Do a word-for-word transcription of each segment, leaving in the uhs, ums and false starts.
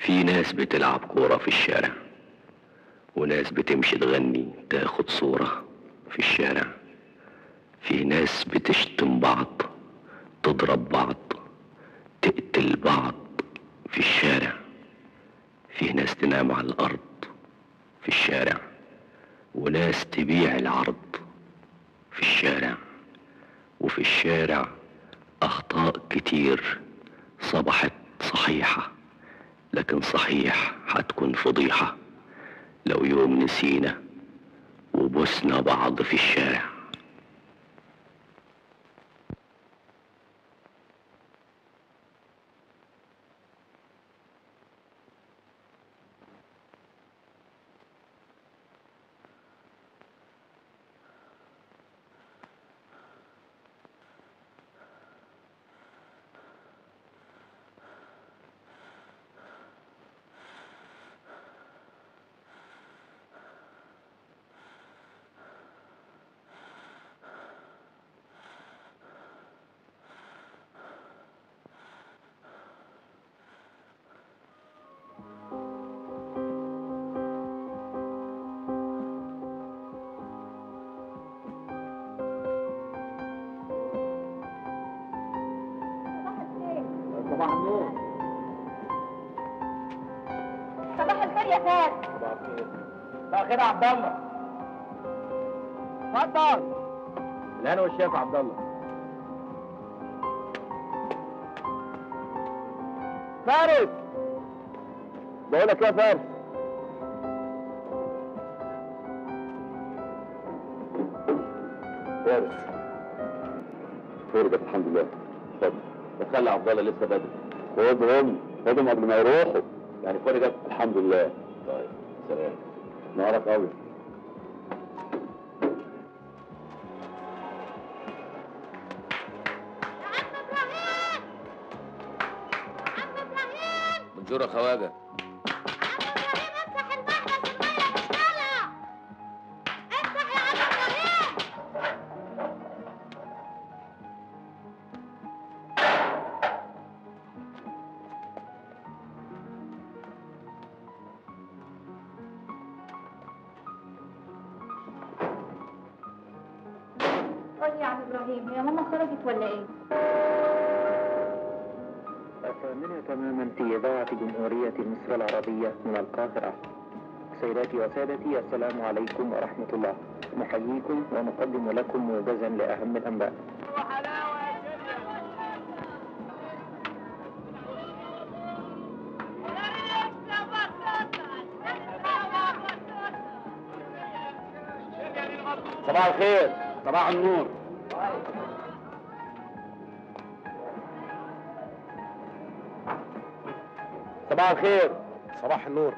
في ناس بتلعب كورة في الشارع، وناس بتمشي تغني تاخد صورة في الشارع. في ناس بتشتم بعض، تضرب بعض، تقتل بعض في الشارع. في ناس تنام على الأرض في الشارع، وناس تبيع العرض في الشارع. وفي الشارع أخطاء كتير صبحت صحيحة، لكن صحيح هتكون فضيحة لو يوم نسينا وبوسنا بعض في الشارع. صباح النور. صباح الخير يا فارس. صباح الخير. صباح الخير يا عبد الله. اتفضل. الهنا والشيخ عبد الله. فارس. بقول لك يا فارس. فارس. خير بس الحمد لله. اتفضل. وخلي عبد الله لسه بدري. خدهم خدهم قبل ما يروحوا. يعني كل ده الحمد لله. طيب سلام. نهارك قوي. يا عم ابراهيم، يا عم ابراهيم، منشور يا خواجه. يا عم ابراهيم افتح المحبس، الميه مش طالعه. افتح يا عم ابراهيم. قول يا عم ابراهيم، هي ماما خرجت ولا ايه؟ الثامنة تماما في إذاعة جمهورية مصر العربية من القاهرة. سيداتي وسادتي، السلام عليكم ورحمة الله. نحييكم ونقدم لكم موجزا لأهم الأنباء. صباح الخير. صباح النور. صباح الخير. صباح النور.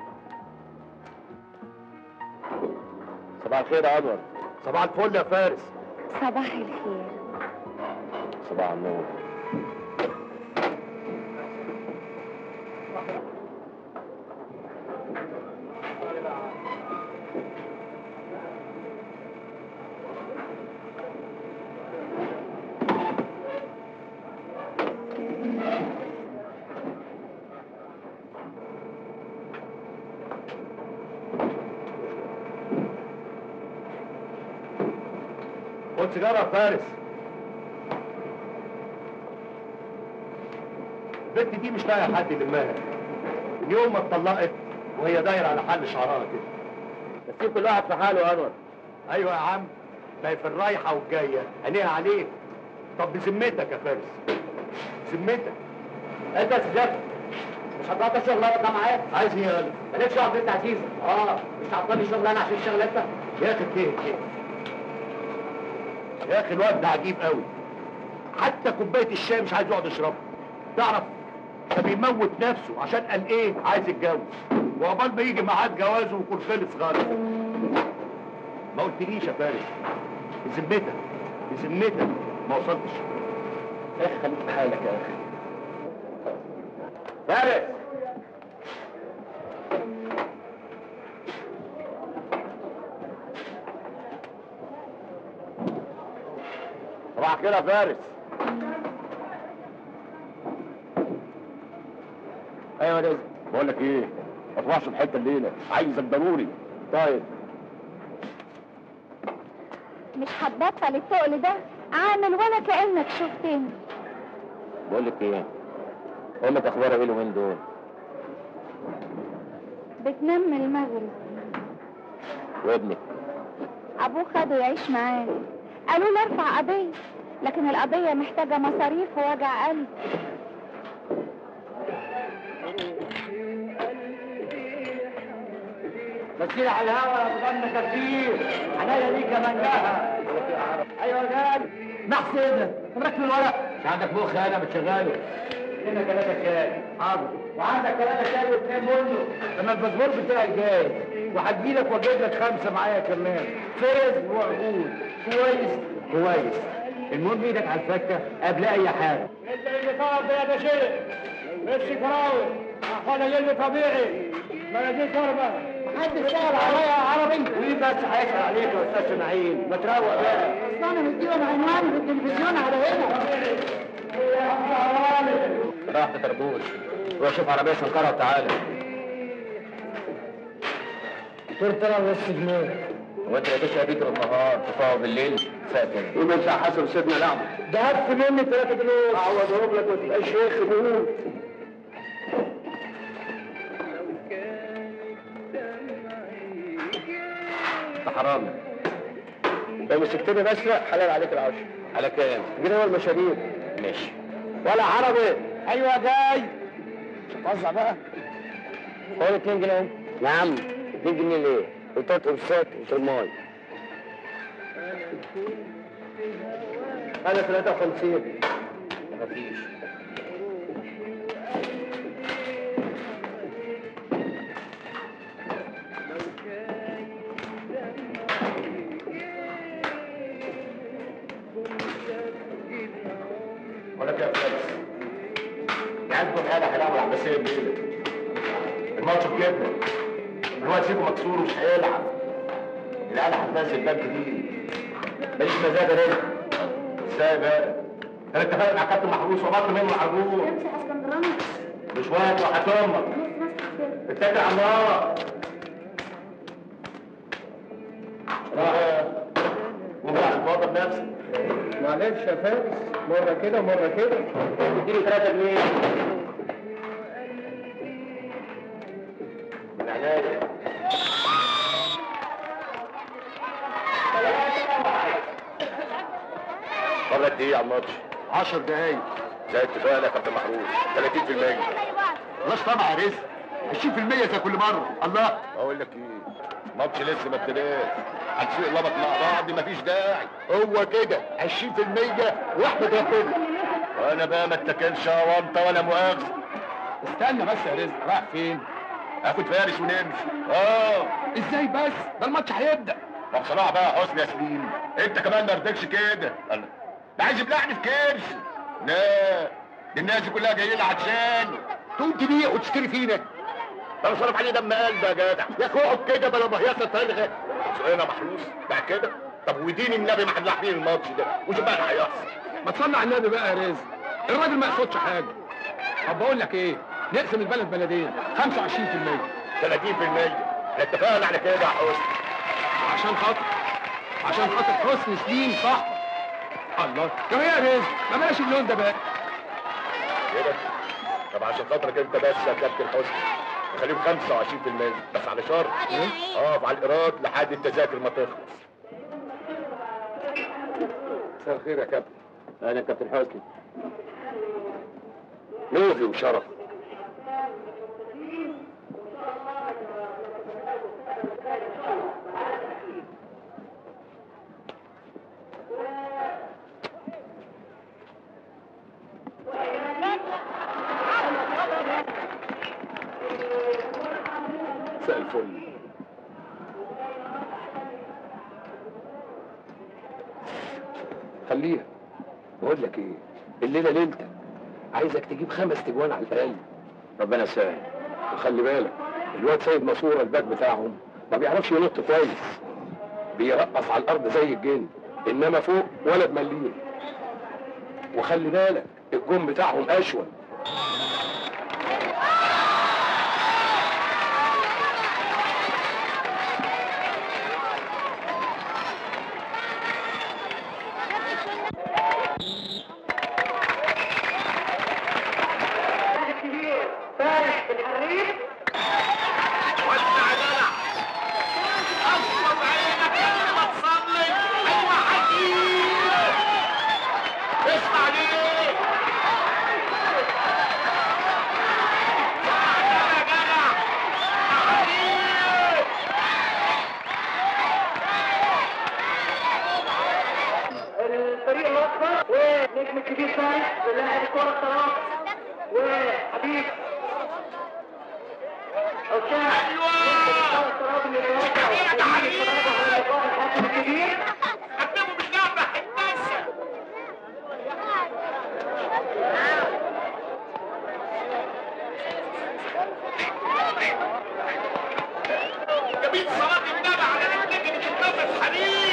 صباح الخير يا انور. صباح الفل يا فارس. صباح الخير. صباح النور. خد سيجاره يا فارس. البنت دي مش لاقيه حد يلمها. من يوم ما اتطلقت وهي دايره على حل شعرها كده. بس سيب كل واحد في حاله يا انور. ايوه يا عم، ما هي في الرايحه والجايه عينيها عليك. طب بذمتك يا فارس، بذمتك انت يا سيدي مش هتقطع الشغل ده معايا؟ عايز ايه يا قلب؟ مالكش دعوه بنت عزيزه. اه مش هتعطلي الشغل انا عشان الشغل انت؟ يا اخي ايه ايه يا اخي الواد ده عجيب قوي. حتى كوبايه الشاي مش عايز يقعد يشربها. تعرف ده بيموت نفسه عشان قال ايه؟ عايز يتجوز، وعقبال ما يجي ميعاد جوازه ويكون خلص غلط. ما قلتليش يا فارس، بذمتك بذمتك ما وصلتش. يا اخي خليك في حالك يا اخي. فارس صباح الخير يا فارس. ايوه يا رزق. بقول لك ايه؟ ما تروحش في حته الليله، عايزك ضروري. طيب مش هتبطل التقل ده؟ عامل ولا كأنك شفتني. بقول لك ايه؟ امك اخبارها ايه اليومين دول؟ بتنام من المغرب. وابنك؟ ابوه خده يعيش معاه، قالوا له ارفع قضيه، لكن القضيه محتاجه مصاريف ووجع قلب. بسير على الهوا يا ابو دم كتير، عناية ليك يا منجاها. ايوه يا غالي. نحس ايه ده؟ مركب الورق. مش عندك مخ انا بتشغله. هنا ثلاثة شاي. حاضر. وعندك ثلاثة شاي واثنين بندق. انا الباسبور بتاعي جاي، وهجيلك واجيب لك خمسة معايا كمان. فيز وعقود. كويس كويس. المهم ايدك على الفكة قبل اي حاجة. انت اللي طالب ده يا بشير. مش كراوي. اخوانا جلد طبيعي. مناديل كهرباء. محدش سأل عليا يا عربي. مين بس هيسأل عليك يا استاذ اسماعيل؟ ما تروق بقى. اصل انا مديهم عنوان في التلفزيون على هنا. راح تربوش. روح شوف عربية سنكرة وتعالى. صرت انا بس جنيه. هو انت يا باشا بيجري النهار تفاوض بالليل؟ فاكر. وما انت حسب سيدنا لعبه. ده هات مني ثلاثة جنيه. اعوضهم لك ما تبقاش شيخ بقول. حرامي. لو مسكتني بسرق حلال عليك العشر. على كام؟ جنيه هو المشاريب. ماشي. ولا عربي. ايوه جاي. وزع بقى. هو اتنين جنيه. نعم. اتنين جنيه ليه؟ قلت قرصات وطرماي. انا ثلاثة وخمسين. مفيش. ولك يا فارس يعجبوا الآلة هيلعبوا العباسية الليلة. الماتش بجد الواد سيبه مكسور ومش هيلعب. الآلة هتنزل باب جديد. ماليش مزاج يا رجل. ازاي بقى؟ انا اتفقت مع كابتن محروس وبطل منه العربون. امشي يا اسكندراني. مش وقت وهتمك. اتكل على الله. راح وراح توضب نفسك. معلش يا فارس، مرة كده ومرة كده. اديني ثلاثة جنيه. من عناية. مرة قد ايه على الماتش؟ عشر دقايق. زي اتفاقنا يا كابتن محروس، ثلاثين في المية. خلاص طبعا يا رزق. عشرين في المية زي كل مرة. الله. بقول لك ايه؟ الماتش لسه ما ابتداش. هنسوق لبط مع بعض مفيش داعي. هو كده عشرين في المية واحمد ربنا. وانا بقى ما اتكلش وانطه ولا مؤاخذه. استنى بس يا رزق، رايح فين؟ اخد فارس ونمشي. اه ازاي بس؟ ده الماتش هيبدا. طب بصراحه بقى يا حسني يا سليم، انت كمان ما رضيتش كده. انا ده عايز يبلعني في كرسي. لا دي الناس دي كلها جايين عشان تقوم تبيع وتشتري فينا. ده انا صرف عليه دم قلب يا جدع. يا اخي اقعد كده بلا مهيصه تلغى. سؤالنا محروس بعد كده. طب ودين النبي ما احنا لاحقين الماتش ده وشوف بقى هيحصل. ما تصلي على النبي بقى يا رزق. الراجل ما يقصدش حاجه. طب بقول لك ايه؟ نقسم البلد بلدين خمسة وعشرين في المية. ثلاثين في المية. احنا اتفقنا على كده يا حسني. عشان خاطر عشان خاطر حسني سليم صاحبك. الله طب ايه يا رزق؟ ما بلاش اللون ده بقى. كده؟ طب عشان خاطرك انت بس يا كابتن حسني خليهم خمسة وعشرين في المية بس على شرط اقف على الايراد لحد التذاكر ما تخلص. مساء الخير يا كابتن. انا كابتن حسني. نوفي وشرف. مساء الفل. خليها. بقول لك ايه؟ الليله ليلتك. عايزك تجيب خمس تجوان على الاقل. ربنا يسهل. وخلي بالك الواد سيد ماسوره الباك بتاعهم ما بيعرفش ينط كويس. بيرقص على الارض زي الجن انما فوق ولا بمليه. وخلي بالك الجون بتاعهم اشول. الطرف ونجم الكبير فارس ولاعب الكرة الطرف وحبيب أوساع ايوه الطرف اللي بيوقع على اللقاء الحاسم الكبير قدموا باللعبة حتاسة جميل صلاة النبي على رجلك اللي بتتنفس حديد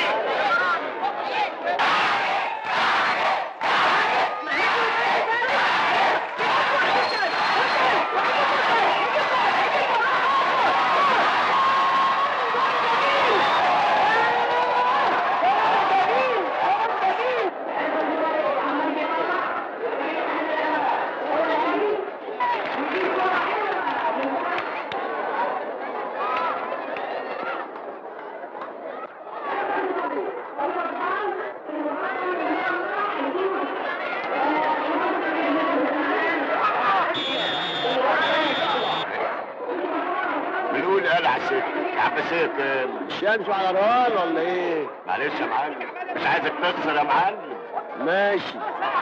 بنقول قال على الست عباسية كام؟ الشمس على الرهان ولا ايه؟ معلش يا معلم مش عايزك تخسر يا معلم ماشي.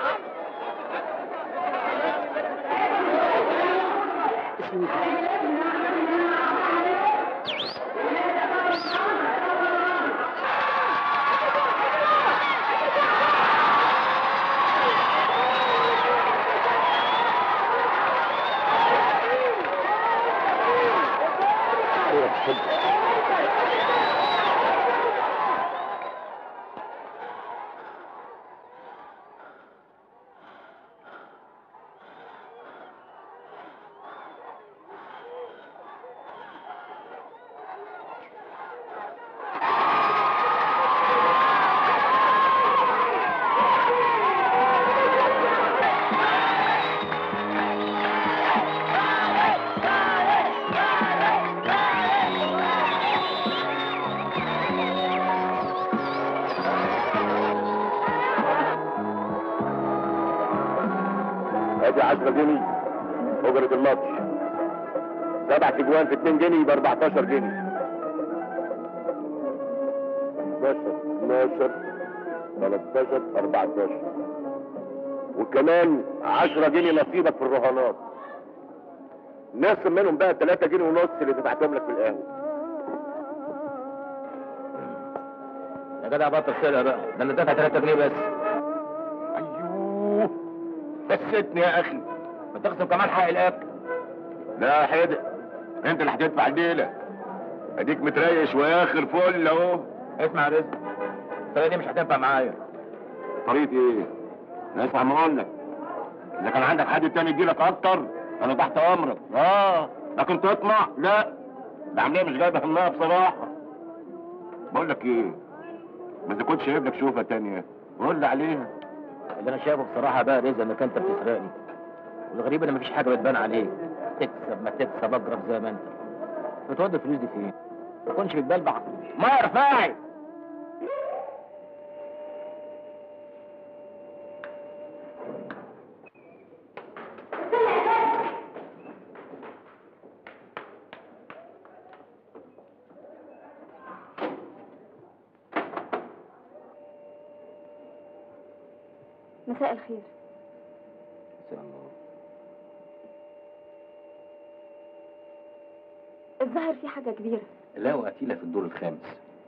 ادي عشرة جنيه اجرة الماتش سبع تجوان في اتنين جنيه يبقى اربعتاشر جنيه حداشر اتناشر تلتاشر اربعتاشر وكمان عشرة جنيه نصيبك في الرهانات نقسم منهم بقى تلاتة جنيه ونص اللي دفعتهم لك في القهوة يا جدع بطل سرقة بقى، ده انا دافع تلاتة جنيه بس. ايوه بستني يا اخي ما تخصم كمان حق الاكل. لا حدق انت اللي هتدفع الليله اديك متريش واخر فل اهو. اسمع يا رزق، الطريقة دي مش هتنفع معايا. طريقة ايه؟ انا اسمع ما اقول لك اذا كان عندك حد تاني يديلك اكتر انا تحت امرك اه لكن تطمع لا العمليه مش جايبه همها بصراحه. بقول لك ايه ما اذا كنت شايف لك شوفه تانيه قول لي عليها. اللي انا شايفه بصراحة بقى رزق انك انت بتسرقني، والغريب ان مفيش حاجة بتبان عليك، تكسب ما تكسب اجرب زي ما انت. بتودي الفلوس دي فين؟ ما تكونش بتبلبع ما ارفعي. مساء الخير. مساء النور. الظاهر في حاجة كبيرة. لا وقتيلة في الدور الخامس.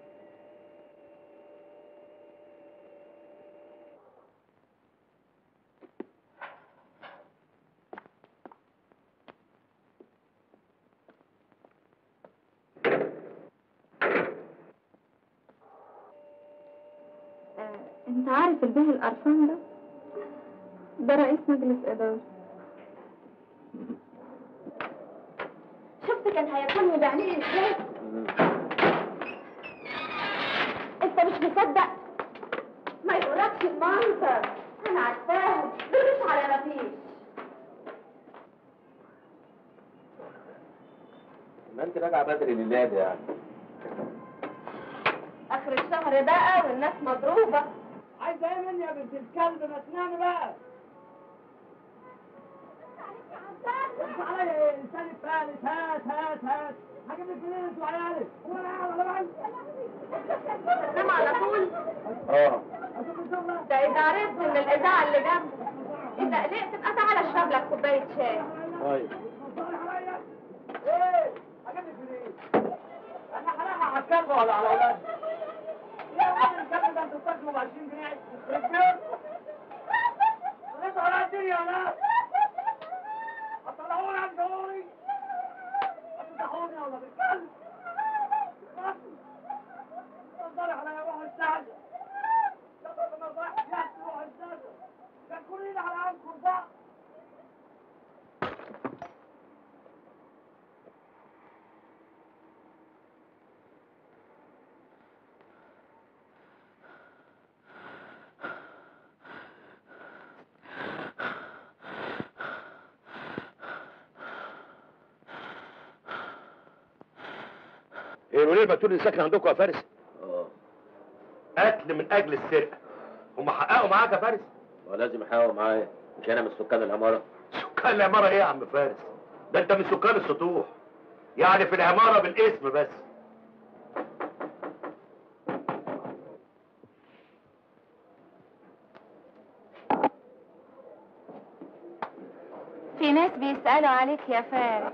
آه، انت عارف البيه القرفان ده؟ ده رئيس مجلس إدارة. شفت كان هياكلني بعينيه ازاي؟ انت مش مصدق؟ ما يقولكش المنظر، انا عارفاهم دول مش على مفيش. ما انت راجعة بدري للنادي يعني. اخر الشهر بقى والناس عليا ايه؟ الثاني الثالث هات هات هات هجيب لك منين انتوا عيالي؟ هو انا قاعد على بعض؟ تنام على طول؟ اه ده إذا عرفت من الإذاعة اللي جنبك إذا قلقت تبقى تعالى اشرب لك كوباية شاي. طيب ايه؟ هجيب لك منين؟ انا هلاقي على الكلب ولا على اولادي؟ يا ولد الكلب ده انتوا بتاكلوا ب عشرين جنيه يخرب بيتكم. انتوا على الدنيا يا ناس. هتطلعوني عن جوري. هتفتحوني يا ولد الكلب. اتفضلي عليا روح السعدة. يلا انا رايح جهز روح السعدة. شكروني على عنكم بقى. ايه وليه المقتول اللي ساكن عندكم يا فارس؟ اه قتل من اجل السرقة. هم حققوا معاك يا فارس؟ هو لازم يحاول معايا، مش انا من سكان العماره. سكان العمارة ايه يا عم فارس؟ ده انت من سكان السطوح. يعني في العمارة بالاسم بس. في ناس بيسألوا عليك يا فارس.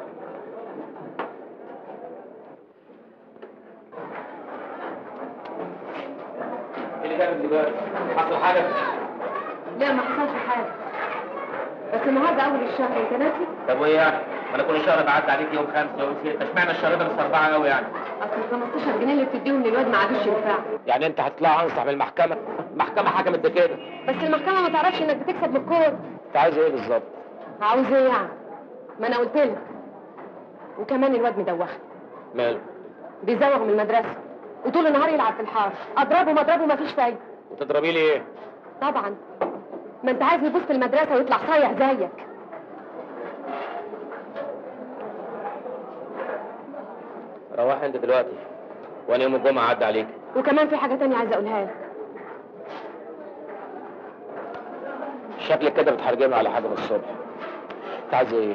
ايه اللي جابك دلوقتي؟ حصل حاجه؟ لا ما حصلش حاجة، بس النهارده أول الشهر أنت ناسي؟ طب وايه يعني؟ ما انا كل شهر بعدي عليك يوم خمسه يوم سته، اشمعنى الشهر ده مسربعه قوي يعني؟ أصل ال خمستاشر جنيه اللي بتديهم للواد ما عادوش ينفعوا. يعني انت هتطلع انصح من المحكمه؟ المحكمه حكمت بكده. بس المحكمة ما تعرفش إنك بتكسب بالكود. انت عايز ايه بالظبط؟ عاوز إيه يعني؟ ما أنا قلت لك. وكمان الواد مدوخ. ماله؟ بيزوغ من المدرسة وطول النهار يلعب في الحار، أضربه ما أضربه ما فيش فايدة. وتضربي لي ايه؟ طبعا ما أنت عايز يبص في المدرسة ويطلع صايع زيك. روح انت دلوقتي وانا يوم الجمعه عدى عليك. وكمان في حاجة تانية عايزة أقولها لك. شكلك كده بتحرجمي على حاجه من الصبح. انت عايز ايه؟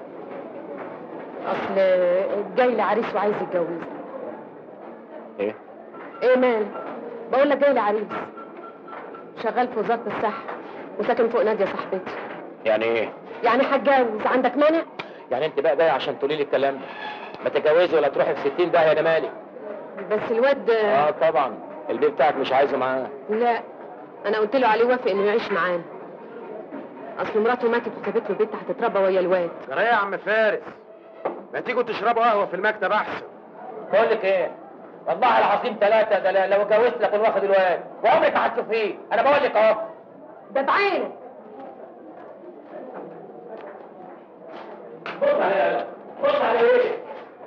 أصل جاي لي عريس وعايز يتجوزني. ايه؟ إيه مال؟ بقول لك جاي لي عريس شغال في وزارة الصحة وساكن فوق نادية صاحبتي. يعني ايه؟ يعني هتجوز، عندك مانع؟ يعني انت بقى جاي عشان تقولي لي الكلام ده؟ ما تتجوزي ولا تروحي في ستين داهيه، انا مالي؟ بس الواد اه طبعا البيت بتاعك مش عايزه معاه. لا انا قلت له عليه وافق انه يعيش معانا. اصل مراته ماتت وسابت له بنت هتتربى ويا الواد. جرايه يا عم فارس، ما تيجوا تشربوا قهوه في المكتب احسن. بقول لك ايه؟ والله العظيم ثلاثه ده لو اتجوزت لكن واخد الواد وعمرك ما هتشوفيه، انا بقول لك اهو. ده بعينك. بص عليه بص عليه ايه؟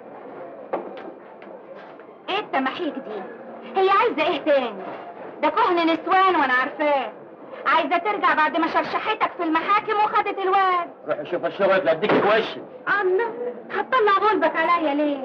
ايه التماحيك دي؟ هي عايزه ايه تاني؟ ده كهن نسوان وانا عارفاه. عايزه ترجع بعد ما شرشحتك في المحاكم وخدت الواد. روحي شوف الشغل لا اديك في وشي. الله، هتطلع غلبك عليا ليه؟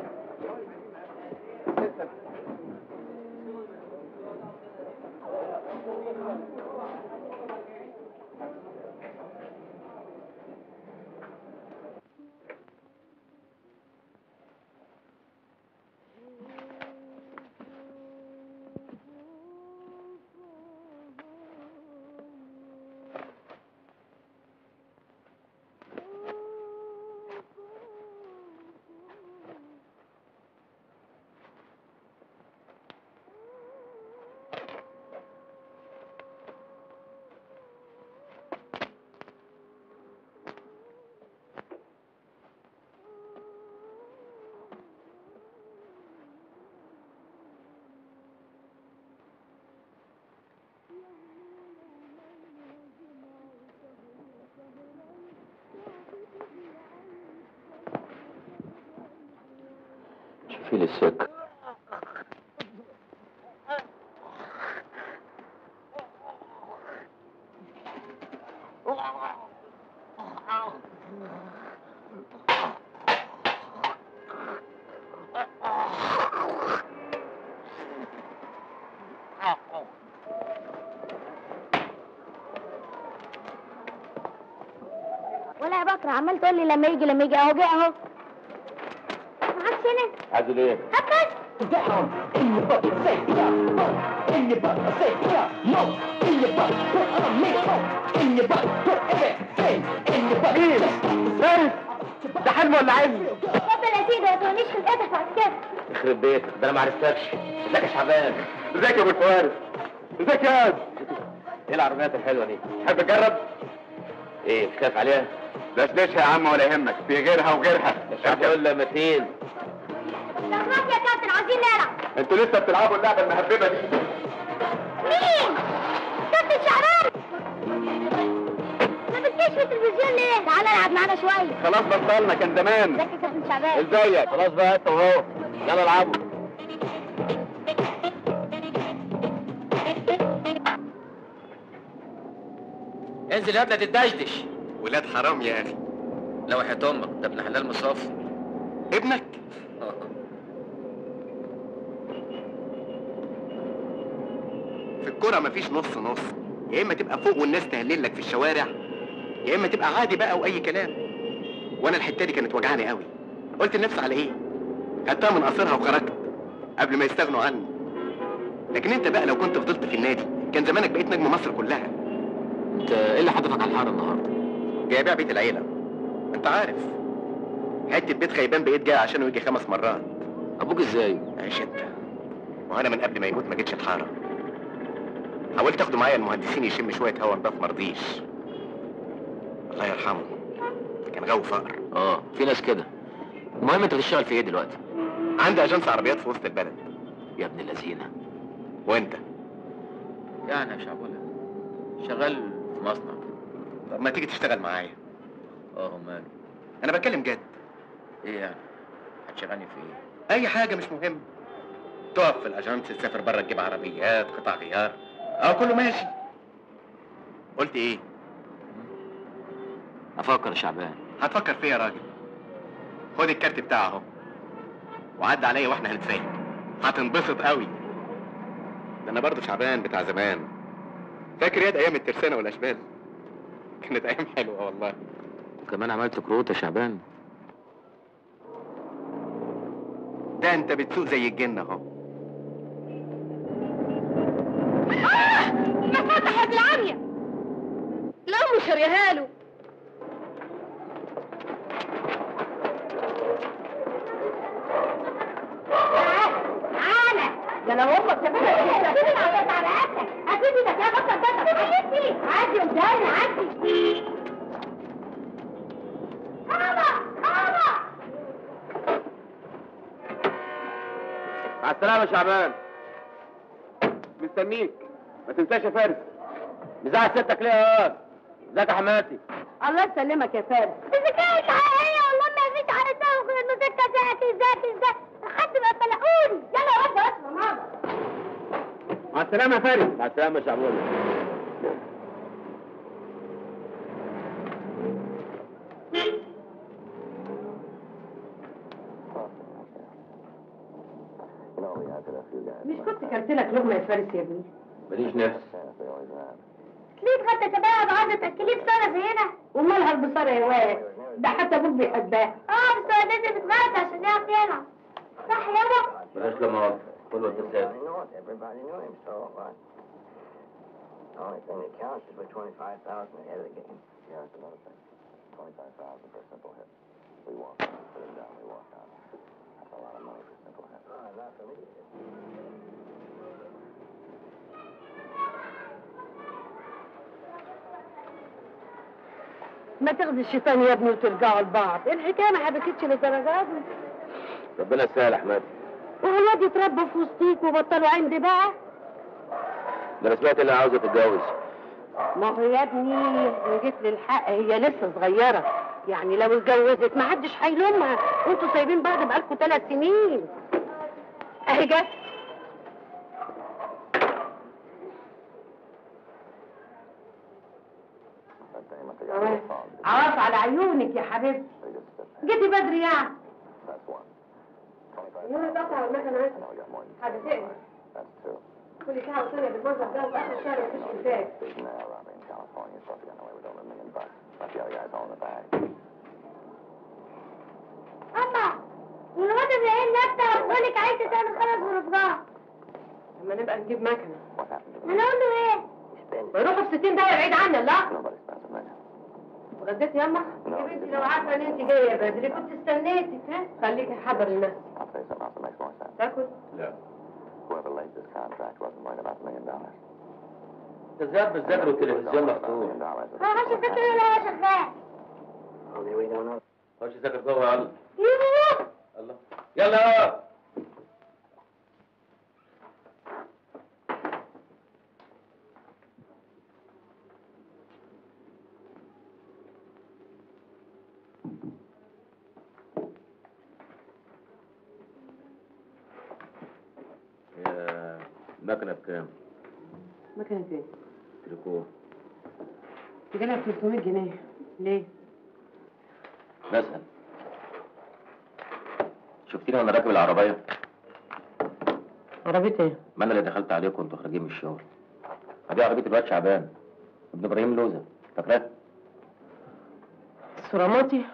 شوفي لي السكه. ولا يا بكر عمال تقول لي لما يجي لما يجي اهو جه اهو. معاك سنة؟ عايزه ليه؟ هات بس. ده حلم ولا علم؟ اتفضل يا سيدي ما تقوليش في الايدك بعد كده. يخرب بيتك، ده انا ما عرفتكش. ازيك يا شعبان؟ ازيك يا ابو الفوارس؟ ازيك يا قاد؟ ايه العربيات الحلوه دي؟ تحب تجرب؟ ايه مش خايف عليها؟ لا تليش يا عم ولا يهمك، في غيرها وغيرها. يا شعبان ولا متين؟ لحظات يا كابتن عايزين نلعب. انتوا لسه بتلعبوا اللعبه المهببه دي؟ مين؟ كابتن شعبان. ما بتجيش في التلفزيون ليه؟ تعالى العب معانا شويه. خلاص بطلنا، كان زمان. ازيك يا كابتن شعبان؟ ازيك؟ خلاص بقى انت وهو، يلا العبوا. انزل يا ابني تدشدش. ولاد حرام يا اخي. لو وحياة امك ده ابن حلال مصاف. ابنك؟ في الكرة مفيش نص نص، يا اما تبقى فوق والناس تهلل لك في الشوارع، يا اما تبقى عادي بقى واي كلام. وانا الحته دي كانت وجعاني قوي، قلت لنفسي على ايه؟ خدتها من قصرها وخرجت قبل ما يستغنوا عني. لكن انت بقى لو كنت فضلت في النادي كان زمانك بقيت نجم مصر كلها. انت ايه اللي حدفك على الحاره النهارده؟ جاي ابيع بيت العيله، انت عارف حته بيت خيبان بقيت جاي عشانه يجي خمس مرات. ابوك ازاي؟ عيش انت. وانا من قبل ما يموت ما جيتش الحاره. حاولت اخده معايا المهندسين يشم شويه هوا نضاف مرضيش. الله يرحمه كان غاوي فقر. اه في ناس كده. المهم انت بتشتغل في ايه دلوقتي؟ عندي اجنس عربيات في وسط البلد. يا ابن اللذينه. وانت؟ يعني يا شعبولة شغال في مصنع كده. طب ما تيجي تشتغل معايا؟ اه ماله؟ انا بتكلم جد. ايه يعني؟ هتشغلني في ايه؟ اي حاجه مش مهم. تقف في الاجنس، تسافر بره تجيب عربيات قطع غيار، اه كله ماشي. قلت ايه؟ افكر يا شعبان. هتفكر فيا يا راجل؟ خد الكارت بتاعه اهو وعد عليا واحنا هنتفاهم، هتنبسط قوي. ده انا برضه شعبان بتاع زمان. فاكر ياد ايام الترسانه والاشبال؟ كانت ايام حلوه والله. وكمان عملت كروت يا شعبان. ده انت بتسوق زي الجن اهو. آه! ما فتح يا بالعافيه. لا مش شاريها له. ده لو امك كمان هتجيب العباد على اكلك اكيد انك يا بطل بطل عادي عادي قدامي عادي. بابا بابا مع السلامه يا شعبان. مستنيك، ما تنساش يا فارس. مزعل ستك ليه يا واد؟ ازيك يا حماتي؟ الله يسلمك يا فارس. اذا كانت حقيقيه والله ما فيش على الدواء المذكر ذاتي ذاتي ذاتي لحد ما بلقوني. يلا يا رب اسمع ماما. مع السلامه يا فارس. مع السلامه يا شعبولة. مش كنت كلت لك لقمه يا فارس يا ابني؟ ماليش نفس. ليه خدت شباب عايزه تاكليه بصاره زينا؟ ومالها البصاره يا واد؟ ده حتى ابوك بيحبها. اه بس هو لازم يتغذى عشان يعرف يلعب. صح يابا؟ بلاش لما كل وقت سافر. Everybody knew him, so what? The only thing that counts is we're twenty-five thousand ahead of the game. Yeah, that's another thing. twenty-five thousand for a simple hit. We walk on, put him down, we walk on. That's a lot of money for a simple hit. Oh, not for me. ما تاخذ الشيطان يا ابني وترجعوا لبعض، الحكايه ما حبكتش للدرجات دي. ربنا يسهل يا حماتي. وهو الواد يتربى في وسطيك وبطلوا عندي بقى؟ ده انا سمعت انها عاوزه تتجوز. ما هو يا ابني ان جيت للحق هي لسه صغيره، يعني لو اتجوزت ما حدش هيلومها، وانتوا سايبين بعض بقالكوا ثلاث سنين. اهي جت. عواف على عيونك يا حبيبتي. جيتي بدري يعني. يوم تقطع المكنه عندي. هتقلق. كل ساعه وثانيه بالمنظر ده واخر شهر مفيش انتاج. اما والواد ابراهيم نفسه بيقولك عايز تعمل خمس مربعات. لما نبقى نجيب مكنه. انا اقول له ايه؟ ويروحوا في ستين دقيقه بعيد عني. الله اتغديتي ياما؟ يا بنتي لو عارفه ان انت جايه بدري كنت استنيتك. ها خليكي حضر لنفسك. تاكل؟ لا. انت ازاي بتذاكر والتلفزيون مفتوح؟ ما عادش فاكر ولا هو شغال. خش ذاكر جوه يلا. يوه. الله يلا. يا المكنة بكام؟ مكنه ايه؟ تريكو. جالها ب ثلاثمية جنيه. ليه؟ بسأل. شفتيني وانا راكب العربية؟ عربيه ايه؟ ما انا اللي دخلت عليكم وانتوا خارجين من الشغل. دي عربية الواد شعبان ابن ابراهيم لوزة، فاكراه؟ السراماتي؟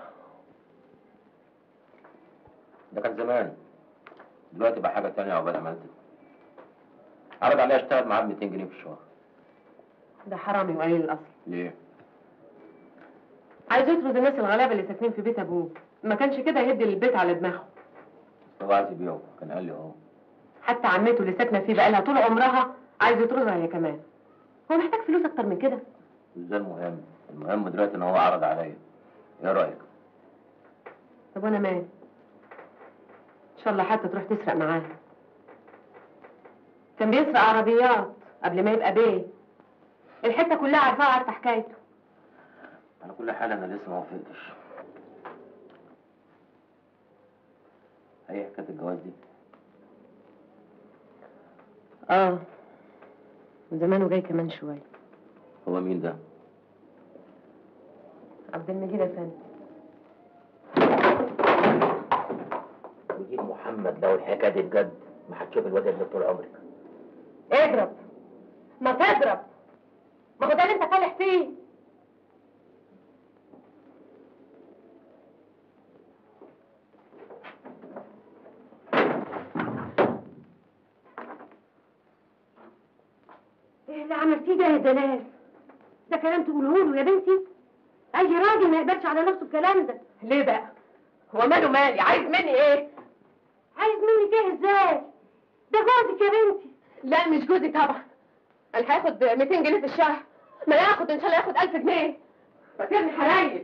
ده كان زمان. دلوقتي بقى حاجة تانية عقبال عملتك. عرض عليا اشتغل معاه ب مئتين جنيه في الشهر. ده حرامي وقليل الاصل. ليه؟ عايز يطرد الناس الغلابه اللي ساكنين في بيت ابوه. ما كانش كده يهدي البيت على دماغه. هو عايز يبيعه، كان قال لي اهو. حتى عمته اللي ساكنه فيه بقالها طول عمرها عايز يطردها هي كمان. هو محتاج فلوس اكتر من كده؟ مش ده المهم، المهم دلوقتي ان هو عرض عليا. ايه رايك؟ طب وانا مالي؟ ان شاء الله حتى تروح تسرق معاه. كان بيسرق عربيات قبل ما يبقى بيه. الحته كلها عارفاها وعارفه حكايته. على كل حال انا لسه ما وافقتش. هي حكايه الجواز دي؟ اه وزمانه جاي كمان شويه. هو مين ده؟ عبد المجيد افندي. نجيب محمد لو الحكايه دي بجد ما هتشوف الواد اللي طول عمرك. اضرب. ما تضرب. ما هو ده اللي انت فالح فيه. ايه اللي عملتيه ده يا دلال؟ ده كلام تقوله له يا بنتي؟ اي راجل ما يقبلش على نفسه الكلام ده. ليه بقى؟ هو ماله مالي؟ عايز مني ايه؟ عايز منك ايه ازاي؟ ده جوزك يا بنتي. لا مش جوزي طبعا. انا هاخد مئتين جنيه في الشهر. ما ياخد ان شاء الله ياخد ألف جنيه. فاكرني حرايق.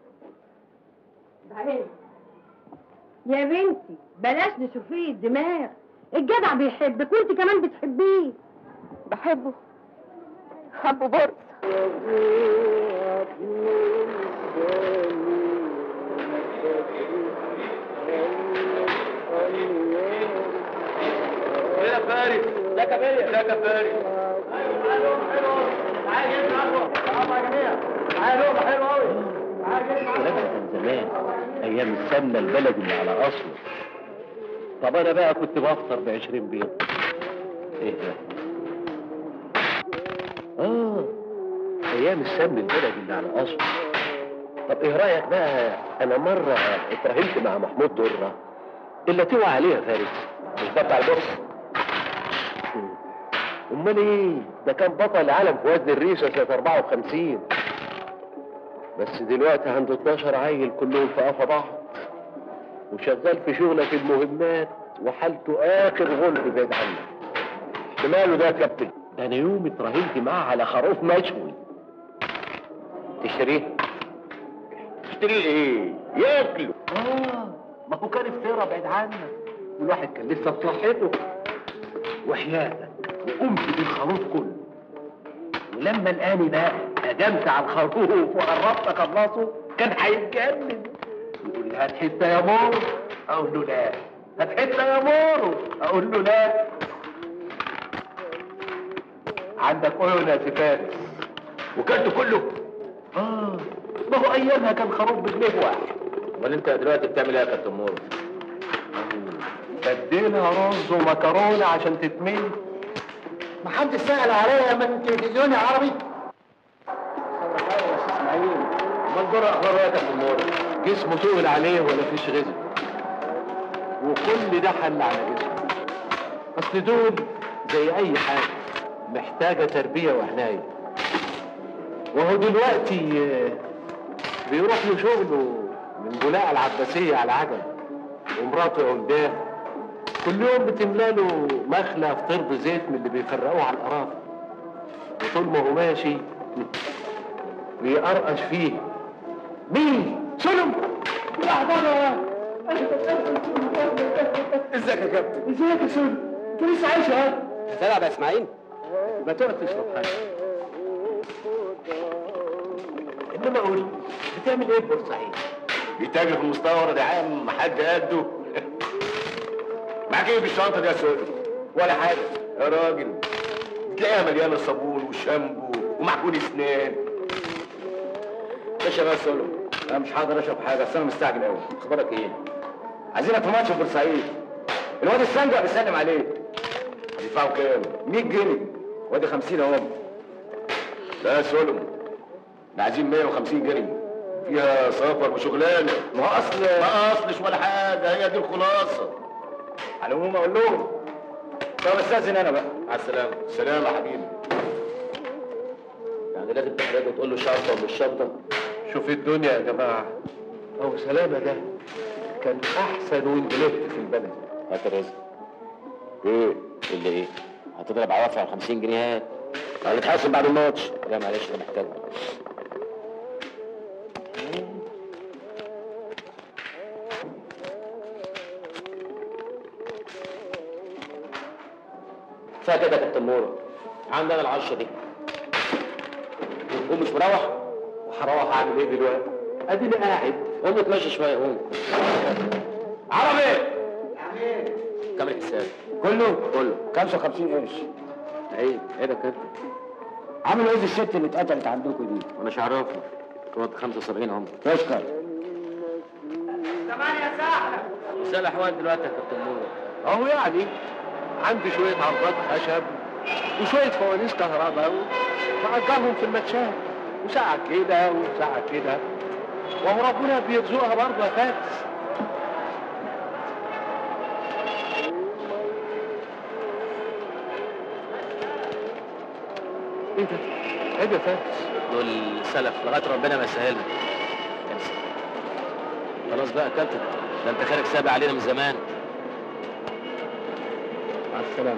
بعدين يا بنتي بلاش نشوفيه الدماغ. الجدع بيحبك وانت كمان بتحبيه. بحبه. حبه برضه. يا فارس ازيك يا بيه؟ ازيك يا فارس؟ تعالوا حلو تعالى تعالوا تعالوا يا جماعه تعالوا حلو قوي تعالى الكلام ده كان زمان ايام السمنه البلدي اللي على اصله. طب انا بقى كنت بفطر ب عشرين بيض. ايه ده؟ اه ايام السمن البلدي اللي على اصله. طب ايه رايك بقى انا مره اتراهنت مع محمود دره اللي توعى عليه يا فارس. مش ده بتاع البوكس؟ امال ايه؟ ده كان بطل العالم في وزن الريشه سنه أربعة وخمسين. بس دلوقتي عنده اتناشر عيل كلهم في قفا بعض وشغال في شغله في المهمات وحالته اخر غلب بعيد عنه. ماله ده يا كابتن؟ ده انا يوم اتراهنت معاه على خروف مشوي. تشتريه؟ تشتريه ايه؟ ياكله. اه ما هو كان افتراء بعيد عنك والواحد كان لسه في صحته. وحياتك وقمت بالخروف كله. ولما لقاني بقى هجمت على الخروف وقربت اخلصه كان هيتجنن. يقول لي هات حته يا مورو، اقول له لا. هات حته يا مورو، اقول له لا. عندك عيون يا سفارس. وكلته كله؟ اه ما هو ايامها كان خروف بجنيه واحد. امال انت دلوقتي بتعمل ايه يا كابتن مورو؟ بديلها رز ومكرونه عشان تتملي. محدش سأل عليا من تلفزيون عربي؟ الدكتور اخباره ايه يا كابتن موري؟ جسمه تقل عليه ولا فيش غذاء، وكل ده حل على جسمه. اصل دول زي اي حاجه محتاجه تربيه وعنايه. وهو دلوقتي بيروح له شغله من بولاق العباسيه على عجل، ومراته عمداه كل يوم بتملى له مخله في طرد زيت من اللي بيفرقوه على القرافه، وطول ما هو ماشي بيقرقش فيه. مين؟ سلم! ازيك يا كابتن؟ ازيك يا سلم؟ انت لسه عايش اهو؟ هتلعب يا اسماعيل؟ ما تقعد تشرب حاجه. انما قول لي بتعمل ايه في بورسعيد؟ بيتاجر في المستورد يا عم، حد قده. معاك ايه بالشنطه دي يا سيدي؟ ولا حاجه يا راجل، تلاقيها مليانه صابون وشامبو ومعجون اسنان. باشا بقى سولو، انا مش هقدر اشرب حاجه، اصل انا مستعجل قوي. اخبارك ايه؟ عايزينك في ماتش في بورسعيد. الواد السنجع بيسلم عليك. هتدفعوا كام؟ مية جنيه. وادي خمسين اهو. لا يا سولم، احنا عايزين مية وخمسين جنيه، فيها سفر وشغلانه. ما هو اصل ما اصلش ولا حاجه، هي دي الخلاصه. على العموم اقول لهم. طب استاذن انا بقى. مع السلامه. سلام يا حبيبي. يعني لازم تحرجه وتقول له شرطه ومش شرطه. شوف الدنيا يا جماعه، ابو سلامه ده كان احسن وانجلبت في البلد. هات الرزق. ايه؟ اللي ايه؟ هتضرب عوافي على خمسين جنيه. هنتحاسب بعد الماتش. لا معلش انا محتاج. كفايه كده يا كابتن مورو. عندنا العشره دي. ومش مروح؟ وهروح اعمل ايه دلوقتي؟ اديني قاعد. قوم اتمشى شويه قوم. عربي! كام الحساب؟ كله؟ كله خمسة وخمسين قرش. ايه؟ ايه ده كابتن؟ عامل ايه الست اللي اتقتلت عندكم دي؟ مش عارفها. كنت خمسة وسبعين هم. تشكر. ثمانية ساعة. مسألة احوال دلوقتي يا كابتن مورو. اهو يعني عندي شويه عربات خشب وشويه فوانيس كهرباء وأجرهم في الماتشات، وساعه كده وساعه كده، وهو ربنا بيرزقها برضه يا فارس. ايه ده؟ ايه ده يا فارس؟ دول سلف لغايه ربنا ما يسهلها. كنسل. خلاص بقى يا كابتن، ده انت خارج سابق علينا من زمان. مع السلامه.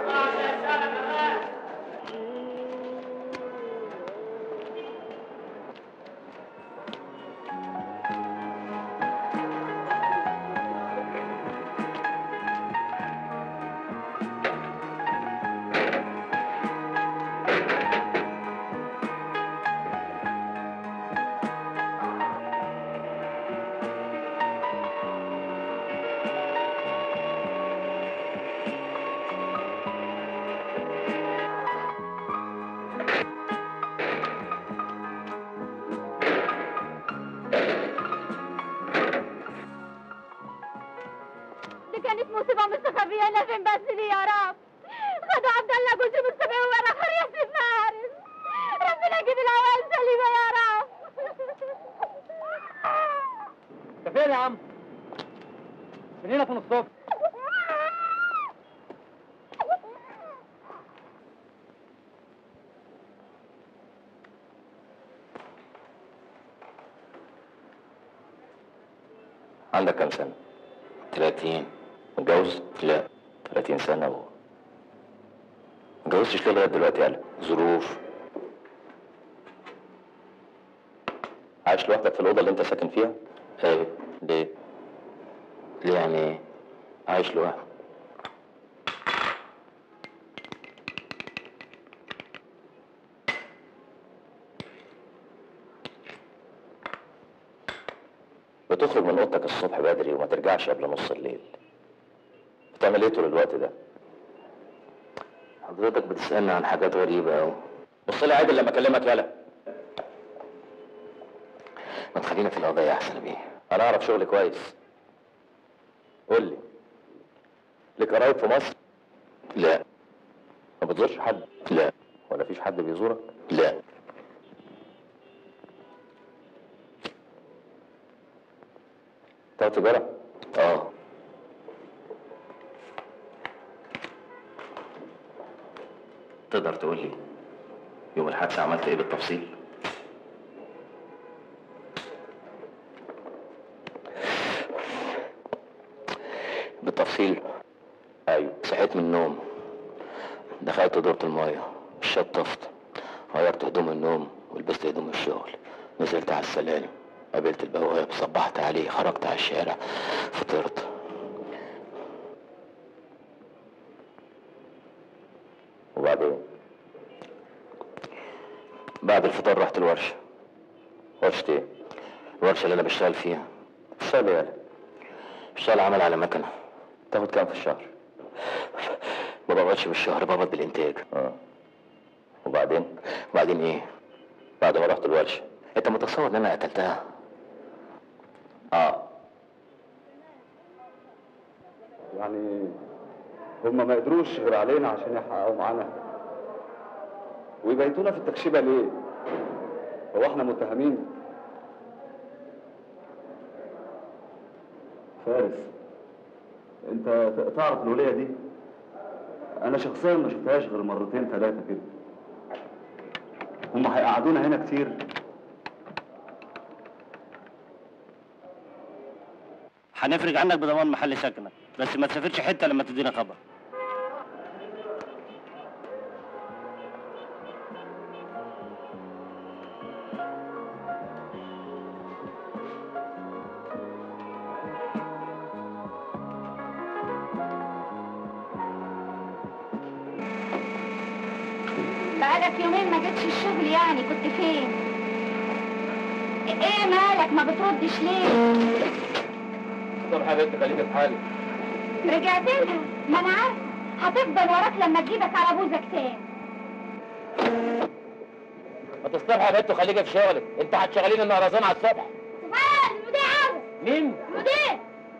كانت مصيبة مستخبية لازم بس لي يا رب. خدوا عبد الله جوزي مستخبي ورا خريف في فارس. ربنا يجيب العوال سليمة يا رب. انت فين يا عم؟ من هنا فين الصبح؟ عندك كام سنة؟ تلاتين. متجوز؟ لا. تلاتين سنة و متجوزتش ليه لغاية دلوقتي يالا؟ ظروف. عايش لوحدك في الأوضة اللي أنت ساكن فيها؟ ايوه. ليه؟ ليه يعني ايه؟ عايش لوحدي. بتخرج من أوضتك الصبح بدري وما ترجعش قبل نص الليل. بتعمل إيه طول الوقت ده؟ حضرتك بتسألني عن حاجات غريبة أوي. بص لي عادل لما أكلمك يالا. ما تخلينا في القضية أحسن بيه. أنا أعرف شغلي كويس. قول لي، ليك قرايب في مصر؟ لا. ما بتزورش حد؟ لا. ولا فيش حد بيزورك؟ لا. مشروع تجارة؟ اه. تقدر تقول لي يوم الحادثة عملت ايه بالتفصيل؟ بالتفصيل؟ ايوه. صحيت من النوم، دخلت دورة المية، شطفت، غيرت هدوم النوم ولبست هدوم الشغل، نزلت على السلالم، قابلت البواب، صبحت عليه، خرجت على الشارع، فطرت. وبعدين؟ بعد الفطار رحت الورشة. ورشة ايه؟ الورشة اللي انا بشتغل فيها. بتشتغل ايه؟ بشتغل عمل على مكنة. تاخد كام في الشهر؟ ما بقبضش بالشهر، بقبض بالانتاج. اه. وبعدين؟ وبعدين ايه؟ بعد ما رحت الورشة، انت متصور ان انا قتلتها؟ اه. يعني هم ما قدروش غير علينا عشان يحققوا معانا ويبيتونا في التكشيبه ليه؟ هو احنا متهمين؟ فارس، انت تعرف الوليه دي؟ انا شخصيا ما شفتهاش غير مرتين ثلاثه كده. هم هيقعدونا هنا كتير؟ هنفرج عنك بضمان محل سكنك، بس ما تسافرش حته لما تدينا خبر. بقالك يومين ما جيتش الشغل، يعني كنت فين؟ ايه مالك ما بتردش ليه؟ الصبح يا بنت خليكي في حالك. رجعت لها، ما انا عارفه هتفضل وراك لما تجيبك على بوزك تاني. ما تصطبح يا بنت وخليكي في شغلك، انت هتشغلين النهرزان على الصبح. سؤال المدير عاوز. مين؟ المدير.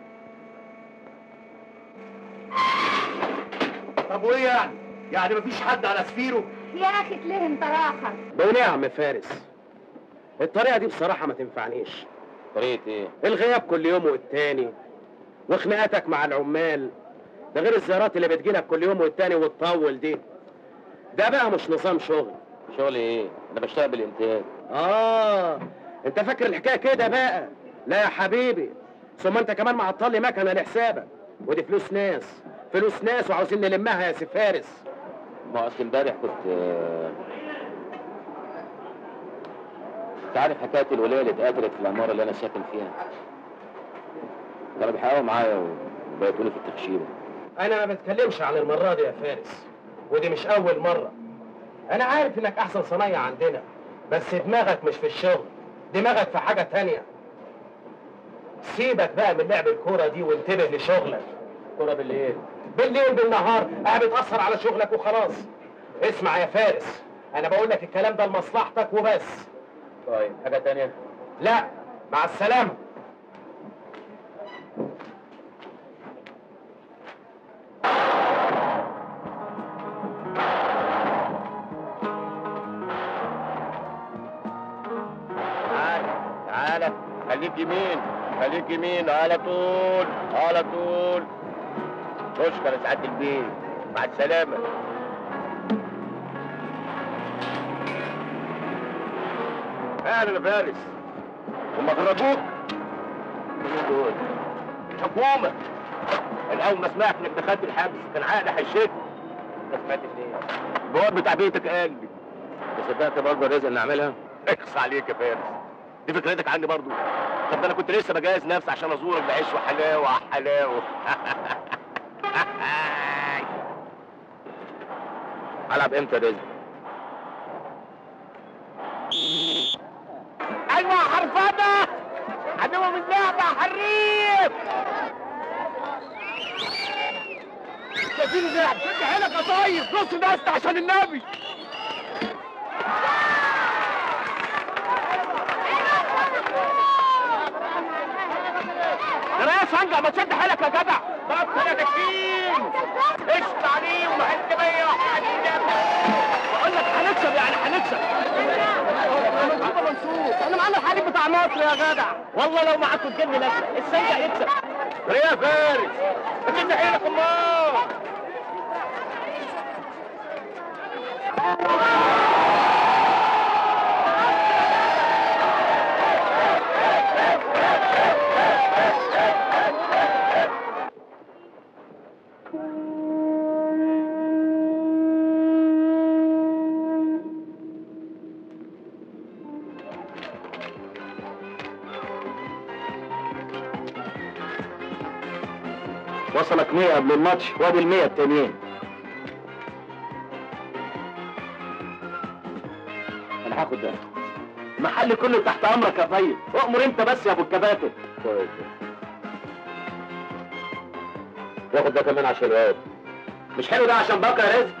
طب وايه يعني؟ يعني مفيش حد على سفيره؟ يا اخي تليه انت راخر. بقول ايه يا عم فارس؟ الطريقه دي بصراحه ما تنفعنيش. طريقه ايه؟ الغياب كل يوم والتاني، وخناقاتك مع العمال، ده غير الزيارات اللي بتجيلك كل يوم والتاني وتطول دي. ده بقى مش نظام شغل. شغل ايه؟ انا بشتغل بالانتاج. اه انت فاكر الحكايه كده بقى؟ لا يا حبيبي، ثم انت كمان معطل لي مكنه لحسابك، ودي فلوس ناس، فلوس ناس وعاوزين نلمها يا سي فارس. ما اصل امبارح كنت انت عارف حكايه الولايه اللي اتقتلت في العماره اللي انا ساكن فيها؟ كانوا بيحققوا معايا وبيتوني في التخشيبه. انا ما بتكلمش عن المره دي يا فارس، ودي مش اول مره. انا عارف انك احسن صنايع عندنا، بس دماغك مش في الشغل، دماغك في حاجه تانية. سيبك بقى من لعب الكوره دي وانتبه لشغلك. كوره بالليل؟ بالليل بالنهار قاعد بتاثر على شغلك وخلاص. اسمع يا فارس، انا بقول لك الكلام ده لمصلحتك وبس. طيب حاجه تانية؟ لا، مع السلامه. تعالى تعالى، خليك يمين، خليك يمين على طول على طول. اشكر يا سعاده البيت، مع السلامه. اهلا يا فارس. هم خرجوك؟ مين دول؟ الحكومه. الاول ما سمعت انك دخلت الحبس كان عقلي هيشد. انت سمعت منين؟ البواب بتاع بيتك قال لي. صدقت برضه الرزق اللي اعملها؟ اخص عليك يا فارس، دي فكرتك عني برضو. طب ده انا كنت لسه بجهز نفسي عشان ازورك بعيش وحلاوه على حلاوه. العب امتى يا رزق؟ ايوه يا حرفانه، عدوه من اللعبه يا حريف. شايفين اللعب؟ شد حيلك يا طيب، نص دست عشان النبي. يا ريس هنجع، ما تشد حيلك يا جدع. بطل يا تكفين، قشط عليه ومحل بيا وحديد. بقول لك هنكسب، يعني هنكسب. انا معانا الحليب بتاع بتاع مصر يا جدع، والله لو معاكوا الجن الازرق السيء يكسب. يا فارس انت حيلك امال. وصلك مية قبل الماتش وادي المية التانيين. انا هاخد ده. المحل كله تحت امرك يا طيب، اؤمر انت بس يا ابو الكباتن. كويس. واخد ده كمان عشان الواد. مش حلو ده عشان بقى يا رزق.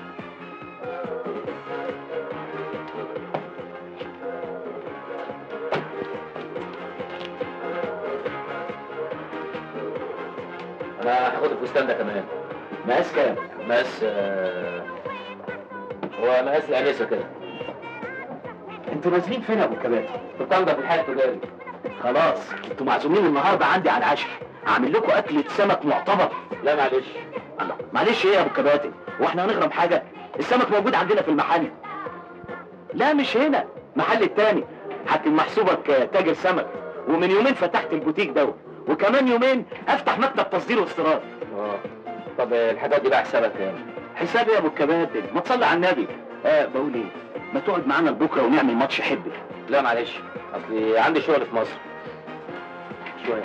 انا هاخد الفستان ده كمان. مقاس كام؟ مقاس آه... هو مقاس الانسه كده. انتوا نازلين فين يا ابو الكباتن؟ في الطنجة في الحي التجاري. خلاص انتوا معزومين النهارده عندي على العشاء، هعمل لكم اكلة سمك معتبر. لا معلش. الله، معلش ايه يا ابو الكباتن؟ واحنا هنغرم حاجه؟ السمك موجود عندنا في المحل. لا مش هنا، محل التاني. حاكم محسوبك تاجر سمك، ومن يومين فتحت البوتيك دوت، وكمان يومين افتح مكتب تصدير واستيراد. اه طب الحاجات دي بقى حسابك كام؟ حسابي يا ابو الكباتن، ما تصلي على النبي. اه بقول ايه، ما تقعد معانا لبكره ونعمل ماتش حبي. لا معلش، اصلي عندي شغل في مصر. شويه.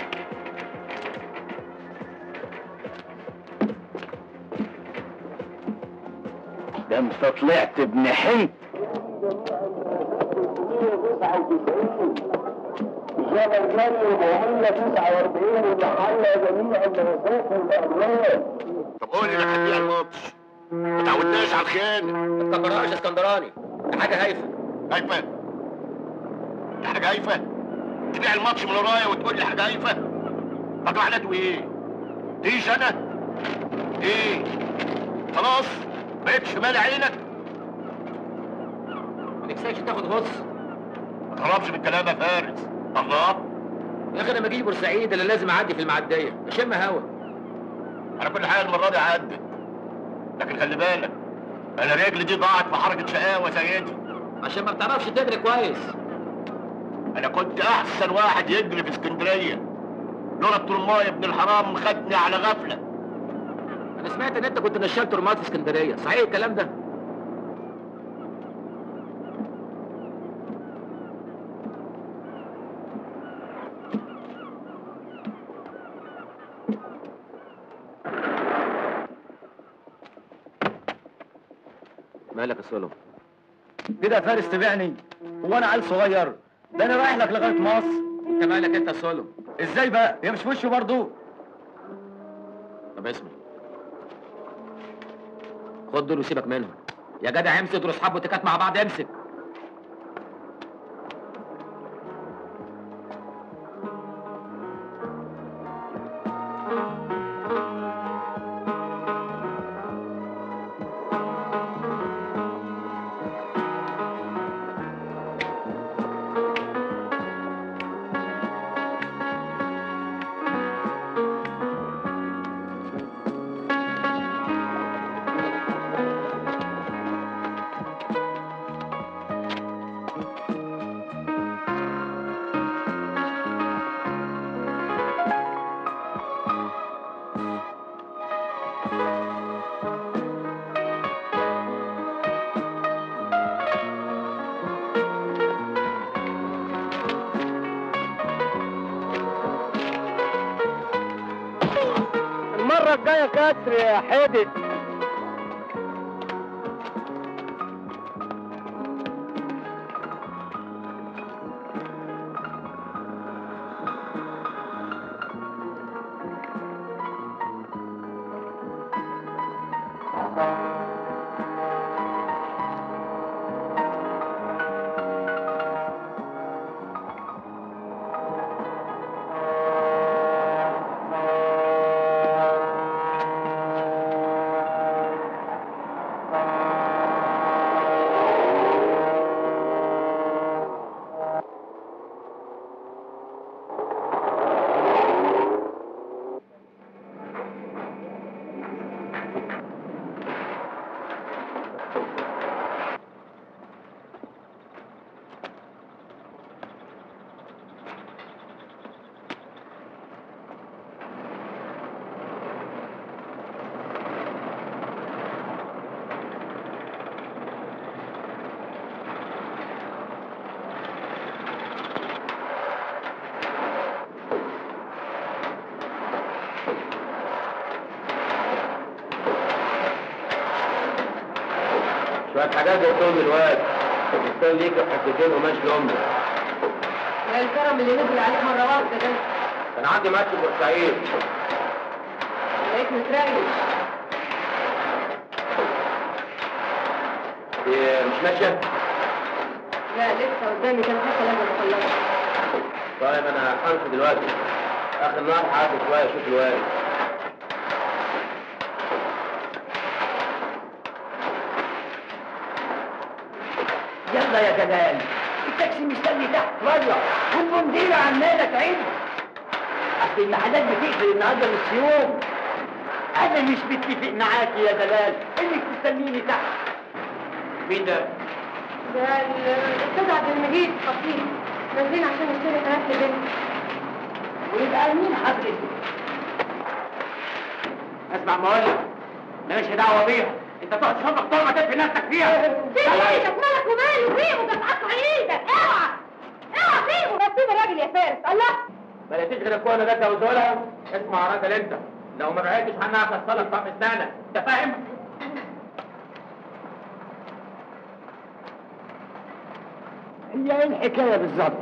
ده انت طلعت ابن حنت. جبل جري ومية تسعة واربعين ومحلة جميع الموقوف والأغلال. طب قول لي انا هديها الماتش. ما تعودناش على الخيانه. ما تكبرهاش اسكندراني، ده حاجه هايفه. هايفه؟ دي حاجه هايفه؟ تبيع الماتش من ورايا وتقول لي حاجه هايفه؟ طب معناته ايه؟ تيجي انا؟ ايه؟ خلاص؟ بقيتش مالي عينك؟ ما نفسكش تاخد غص؟ ما تهربش من الكلام يا فارس. الله. يا اخي انا ما اجيش بورسعيد الا لازم اعدي في المعديه اشم هوا. انا كل حاجه المره دي عدت، لكن خلي بالك انا رجلي دي ضاعت في حركه شقاوه زي دي. عشان ما بتعرفش تجري كويس. انا كنت احسن واحد يجري في اسكندريه، لولا الترمايه ابن الحرام خدني على غفله. انا سمعت ان انت كنت نشال ترمات في اسكندريه، صحيح الكلام ده؟ مالك يا سولو؟ كده يا فارس تبيعني؟ هو انا عيل صغير؟ ده انا رايح لك لغايه مصر. انت مالك انت يا سولو؟ ازاي بقى؟ هي مش في وشه برضه؟ طب اسمع، خد دول وسيبك منهم يا جدع. امسك دول اصحاب بوتيكات مع بعض، امسك. المره الجايه كسر يا حدث. شوية حاجات جبتهم دلوقتي. جبتهم ليك حتتين قماش لأمي. يا الكرم اللي نزل عليك مرة واحدة ده. كان عندي ماتش في بورسعيد. لقيت متريش. دي مش ماشية؟ لا لسه قدامي كام حاجة لازم أخلصها. طيب أنا همشي دلوقتي. آخر النهار هقعد شوية أشوف الوالد. يلا يا جلال، التاكسي مستني تحت بره، والمنديرة عمالة تعد. أصل المحلات بتقفل النهارده نص يوم. أنا مش متفق معاكي يا جلال إنك تستنيني تحت. مين ده؟ ده الأستاذ عبد المجيد خطيب، نازلين عشان نشتري حاجات لبنتي. ويبقى مين حضرتك؟ اسمع ما أقول لك، مالكش دعوة بيها. أنت تقعد تشرب طول ما تدفي نفسك فيها. سيب ايدك، مالك وماله؟ سيبه، ده تقطع ايدك. اوعى اوعى سيبه. بس سيب الراجل يا فارس. الله، ما لقيتيش غير الكوره ده جوزولها. اسمع يا راجل انت، لو ما بعدتش عنها هكسرك طعم اسنانك، انت فاهم؟ هي إيه الحكاية بالظبط؟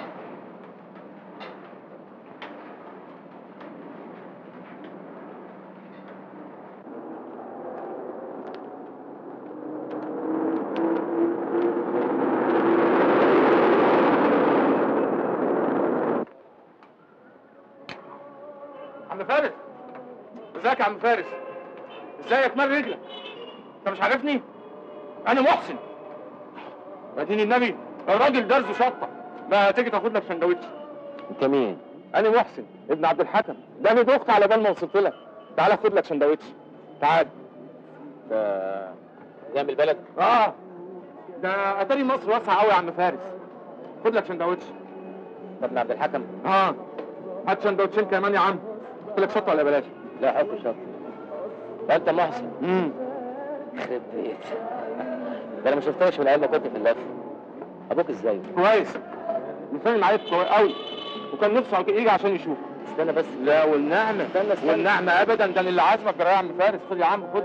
عم فارس، ازيك يا عم فارس؟ ازيك؟ مال رجلك؟ انت مش عارفني؟ انا محسن. يا دين النبي، الراجل درزه شطه. ما تيجي تاخد لك سندوتش؟ انت مين؟ انا محسن ابن عبد الحكم، ده انا دخت على بال ما وصلت لك. تعالى خد لك سندوتش، تعال. ده جنب البلد؟ اه، ده اتاري مصر واسعه قوي يا عم فارس. خد لك سندوتش. ده ابن عبد الحكم؟ اه، هات سندوتشين كمان يا عم. قلت لك شطه ولا بلاش؟ لا حط شط. ده انت محسن؟ امم يخرب بيت. ده انا ما شفتكش من ايام ما كنت في اللف. ابوك ازاي؟ كويس، بيسلم عليك كويس قوي، وكان نفسه يجي عشان يشوفك. استنى بس. لا والنعمه، استنى استنى. والنعمه ابدا، ده اللي عازمك جرايه يا عم فارس. خد يا عم، خد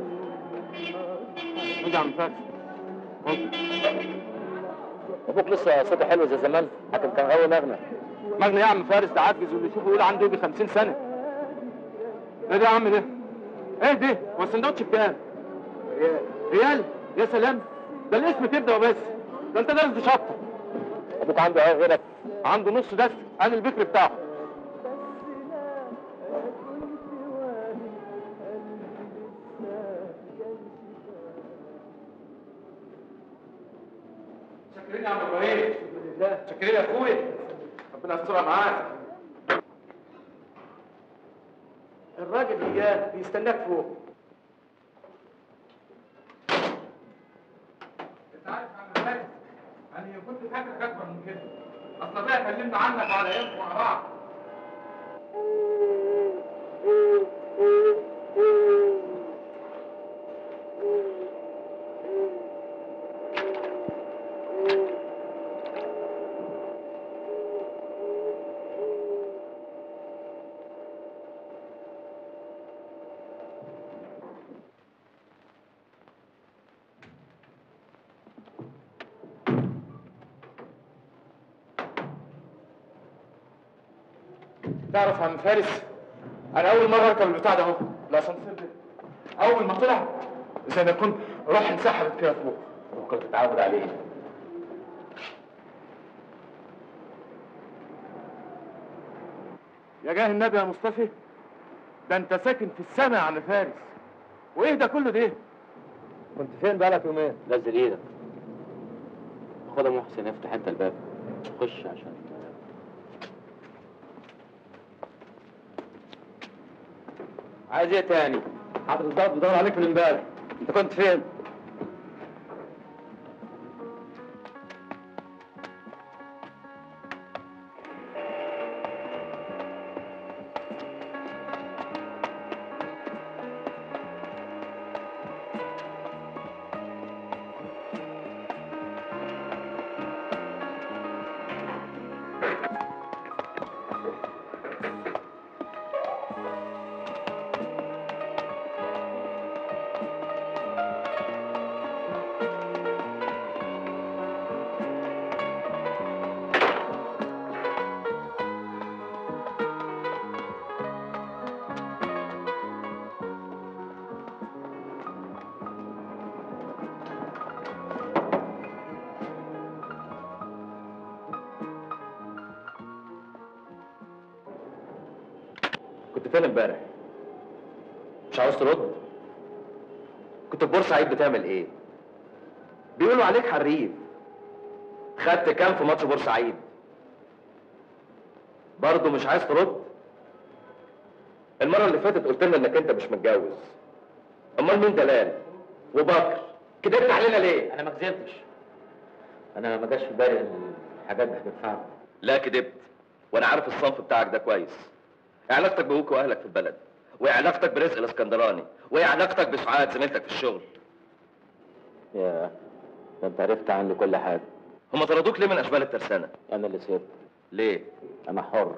خد يا عم فارس، خد. ابوك لسه صوته حلو زي زمان، حتى كان غاوي مغنى. مغنى يا عم فارس؟ ده عجز، واللي يشوفه يقول عنده يجي خمسين سنه. ايه ده يا عم ده؟ ايه ده؟ هو السندوتش بكام؟ ريال. ريال؟ يا سلام، ده الاسم كبده وبس. ده انت درس شطه. ابوك عنده ايه غيرك؟ عنده نص دست، انا البكر بتاعه. شكرين يا عم ابراهيم. شكرين يا اخويا، ربنا يسترها معاك. الراجل اياه بيستناك فوق. انت عارف يا عم فارس، انا كنت فاكرك اكبر من كده. اصل ابويا كلمنا عنك وعلى ايامكم مع بعض. تعرف يا عم فارس، انا اول مره اركب البتاع ده اهو، الاسانسير ده، اول ما طلع زي ما كنت روحي انسحبت كده فوق. وكنت تتعود عليه. يا جاه النبي يا مصطفى، ده انت ساكن في السماء يا عم فارس. وايه ده كله ده؟ كنت فين بقالك يومين؟ نزل ايدك. خد يا محسن، افتح انت الباب. خش عشان عايز ايه تاني؟ حضرتك الضابط بدور عليك من امبارح، انت كنت فين؟ كنت فين امبارح؟ مش عاوز ترد؟ كنت في بورسعيد بتعمل ايه؟ بيقولوا عليك حريف. خدت كام في ماتش بورسعيد؟ برضه مش عايز ترد؟ المرة اللي فاتت قلت لنا انك انت مش متجوز. امال مين دلال؟ وبكر؟ كدبت علينا ليه؟ انا ما كذبتش. انا ما جاش في بالي ان الحاجات دي هتنفعك. لا كدبت، وانا عارف الصنف بتاعك ده كويس. ايه علاقتك بابوك واهلك في البلد؟ وايه علاقتك برزق الاسكندراني؟ وايه علاقتك بسعاد زميلتك في الشغل؟ يا ده انت عرفت عني كل حاجه. هما طردوك ليه من اشبال الترسانه؟ انا اللي سبت. ليه؟ انا حر.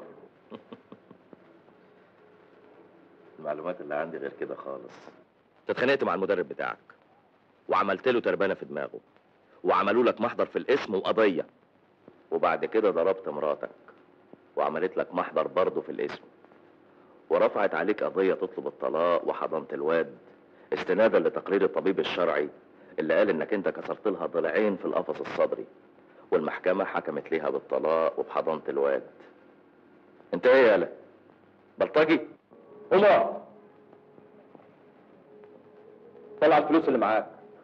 المعلومات اللي عندي غير كده خالص. انت اتخانقت مع المدرب بتاعك وعملت له تربانه في دماغه وعملوا لك محضر في الاسم وقضيه، وبعد كده ضربت مراتك وعملت لك محضر برضه في الاسم، ورفعت عليك قضيه تطلب الطلاق وحضنت الواد استنادا لتقرير الطبيب الشرعي اللي قال انك انت كسرت لها ضلعين في القفص الصدري، والمحكمه حكمت ليها بالطلاق وبحضنه الواد. انت ايه يالا؟ بلطجي؟ عمر طلع الفلوس اللي معاك.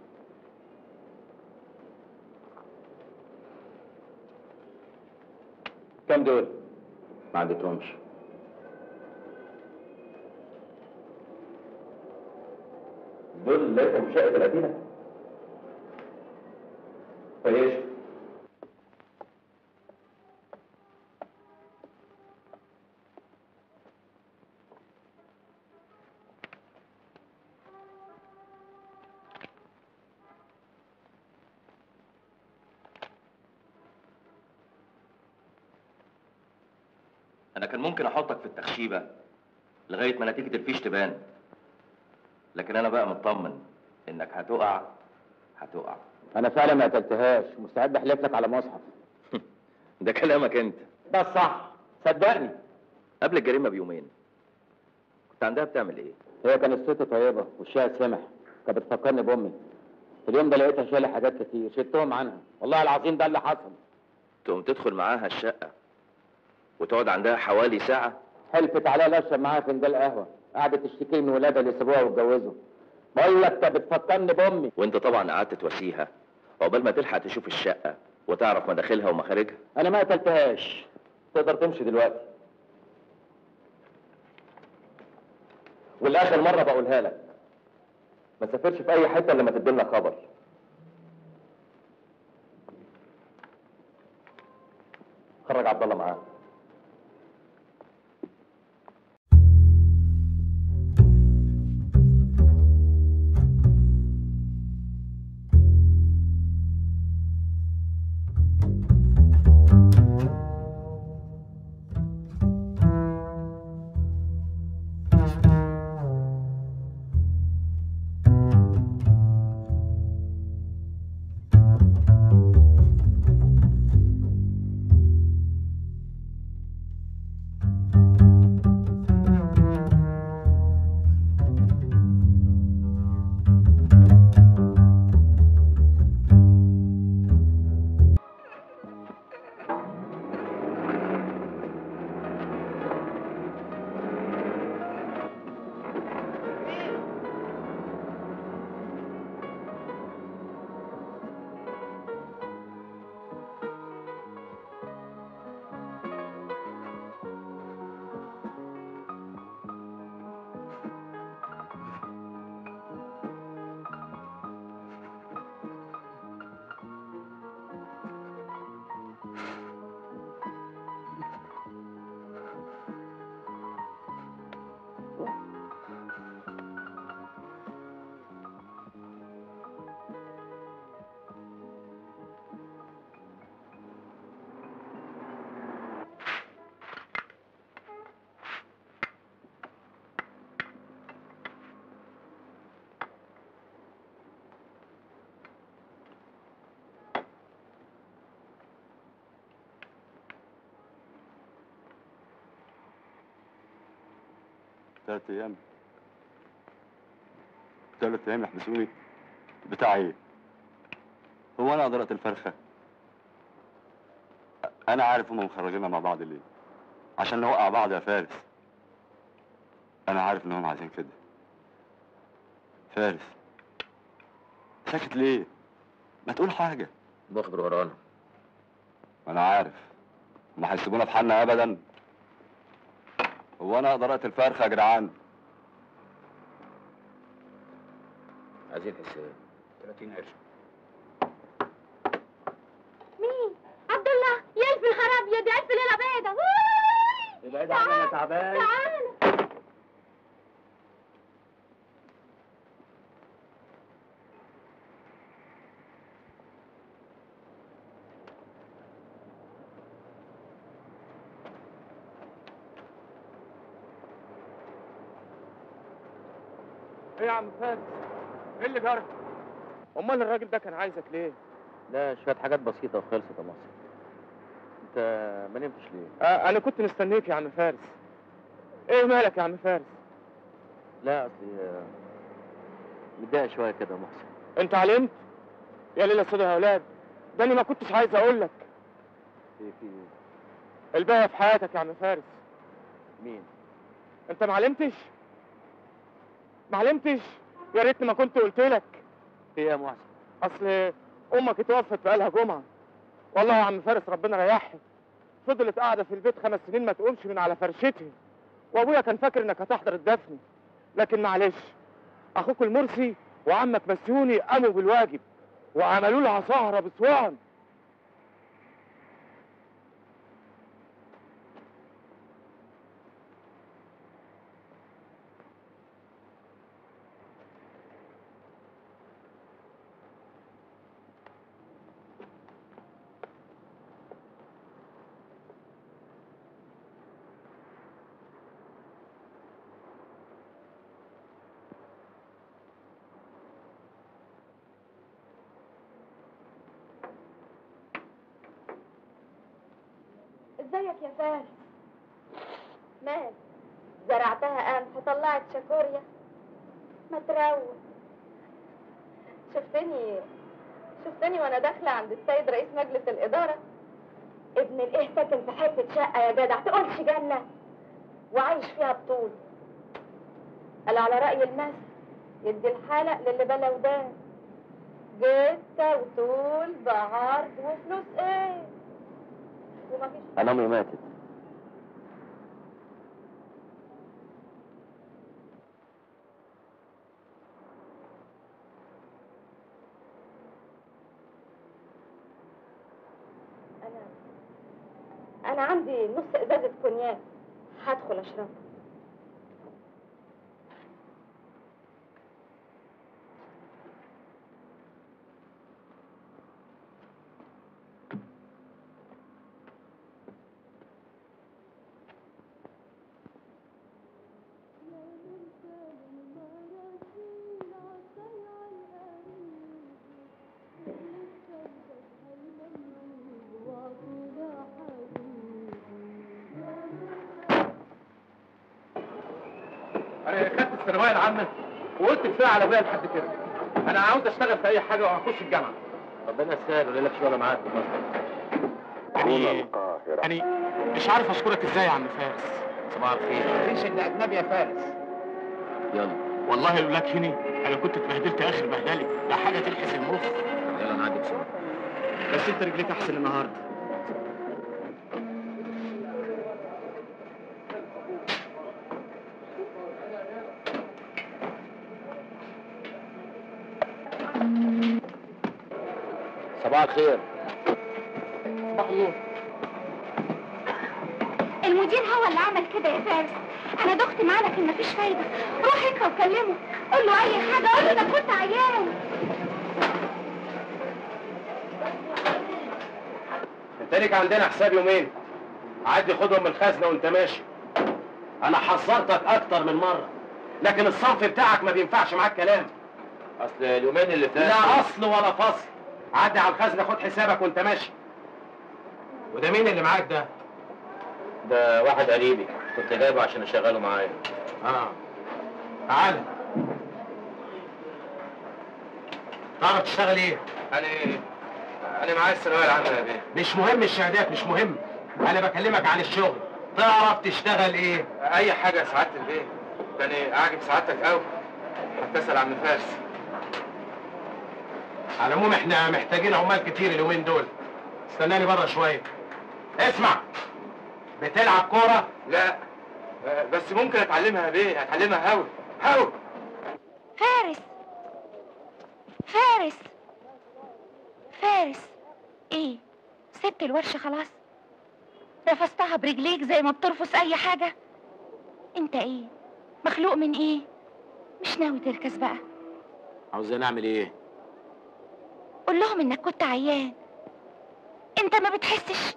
كام دول؟ ما عندكمش. دول اللي لقيتهم في شقه القديمه. طيب انا كان ممكن احطك في التخشيبه لغايه ما نتيجه الفيش تبان، لكن انا بقى مطمن انك هتقع هتقع. انا فعلا ما قتلتهاش، مستعد احلف لك على مصحف. ده كلامك انت. ده الصح، صدقني. قبل الجريمه بيومين كنت عندها بتعمل ايه؟ هي كانت ست طيبه وشها سمح، كانت بتفكرني بامي. في اليوم ده لقيتها شايله حاجات كتير، شلتهم عنها، والله العظيم ده اللي حصل. تقوم تدخل معاها الشقه وتقعد عندها حوالي ساعه؟ حلفت عليها لا اشرب معاها فنجان قهوه، قعدت تشتكي من ولادها اللي سابوها واتجوزوا. بقول لك كانت بتفكرني بامي. وانت طبعا قعدت تواسيها عقبال ما تلحق تشوف الشقه وتعرف مداخلها ومخارجها. انا ما قتلتهاش، تقدر تمشي دلوقتي. والاخر مره بقولها لك، ما تسافرش في اي حته الا لما تديلنا خبر. خرج عبد الله معاه. ثلاث ايام ثلاث ايام يحبسوني؟ بتاع ايه؟ هو انا اقدر اقتل فرخه؟ انا عارف هم مخرجيننا مع بعض ليه، عشان نوقع بعض يا فارس. انا عارف انهم عايزين كده. فارس ساكت ليه؟ ما تقول حاجه. مخبر ورانا. انا عارف ما هيسيبونا في حالنا ابدا. هو انا اقدر اقتل فرخه يا جدعان؟ عايزين حساب ثلاثين قرش. مين؟ عبد الله. يا الف نهار ابيض، يا الف ليله بيضه. ابعد عني انا تعبان. تعال. ايه يا عم فارس؟ ايه اللي جرى؟ امال الراجل ده كان عايزك ليه؟ لا شويه حاجات بسيطه وخلصت يا مصر. انت ما نمتش ليه؟ آه انا كنت مستنيك يا عم فارس. ايه مالك يا عم فارس؟ لا اصلي آه، متضايق شويه كده يا محسن. انت علمت؟ يا ليلة سودا يا اولاد، ده انا ما كنتش عايز اقول لك. في في الباقي في حياتك يا عم فارس. مين؟ انت ما علمتش؟ ما علمتش؟ يا ريتني ما كنت قلت لك. في ايه يا محسن؟ اصل امك اتوفت بقالها جمعه. والله يا عم فارس ربنا ريحها. فضلت قاعده في البيت خمس سنين ما تقومش من على فرشتها. وابويا كان فاكر انك هتحضر الدفن، لكن معلش، اخوك المرسي وعمك مسيوني قاموا بالواجب وعملوا لها سهره بسوان. ازيك يا فارس؟ مال زرعتها قمح وطلعت شكوريا؟ ما تروق. شفتني شفتني وانا داخله عند السيد رئيس مجلس الاداره. ابن الايه ساكن في حته شقه يا جدع تقولش جنه، وعايش فيها بطول. قال على راي المثل يدي الحلق للي بلا ودان. جته وطول بعرض وفلوس ايه؟ ومفيش. انا امي ماتت. انا انا عندي نص ازازه كونياك، هدخل اشربها. انا خدت الثانويه العامه وقلت كفايه على ابويا لحد كده. انا عاوز اشتغل في اي حاجه وهخش الجامعه. ربنا يسهل ولا لك شغله معاك في مصر. يعني يعني مش عارف اشكرك ازاي يا عم فارس. صباح الخير. مفيش الا اجنبي يا فارس. يلا والله لولاك هني انا كنت اتبهدلت اخر بهدله، ده حاجه تلحس المخ. يلا نعدي بسرعه. بس انت رجليك احسن النهارده. صباح الخير. صباح النور. المدير هو اللي عمل كده يا فارس. انا دخت معاه لكن مفيش فايده. روح انت وكلمه، قول له اي حاجه، قول له انك كنت عيان. انت ليك عندنا حساب يومين، عدي خدهم من الخزنه وانت ماشي. انا حذرتك اكتر من مره، لكن الصنف بتاعك ما بينفعش معاك كلام. اصل اليومين اللي فاتوا لا اصل ولا فصل. عدي على الخزنه خد حسابك وانت ماشي. وده مين اللي معاك ده؟ ده واحد قريبي كنت جايبه عشان اشغله معايا. اه تعال. تعرف تشتغل ايه؟ انا انا معايا الثانويه العامه يا بيه. مش مهم الشهادات، مش مهم. انا بكلمك عن الشغل. تعرف تشتغل ايه؟ اي حاجه يا سعاده البيه. كان عاجب سعادتك قوي. هتصل عم فارس. على العموم احنا محتاجين عمال كتير اليومين دول. استناني بره شويه. اسمع، بتلعب كوره؟ لا بس ممكن اتعلمها بيه، اتعلمها هوا هوا. فارس فارس فارس، ايه سبت الورشة خلاص؟ رفضتها برجليك زي ما بترفض اي حاجة؟ انت ايه مخلوق من ايه؟ مش ناوي تركز بقى؟ عاوزين اعمل ايه؟ قول لهم انك كنت عيان. انت ما بتحسش؟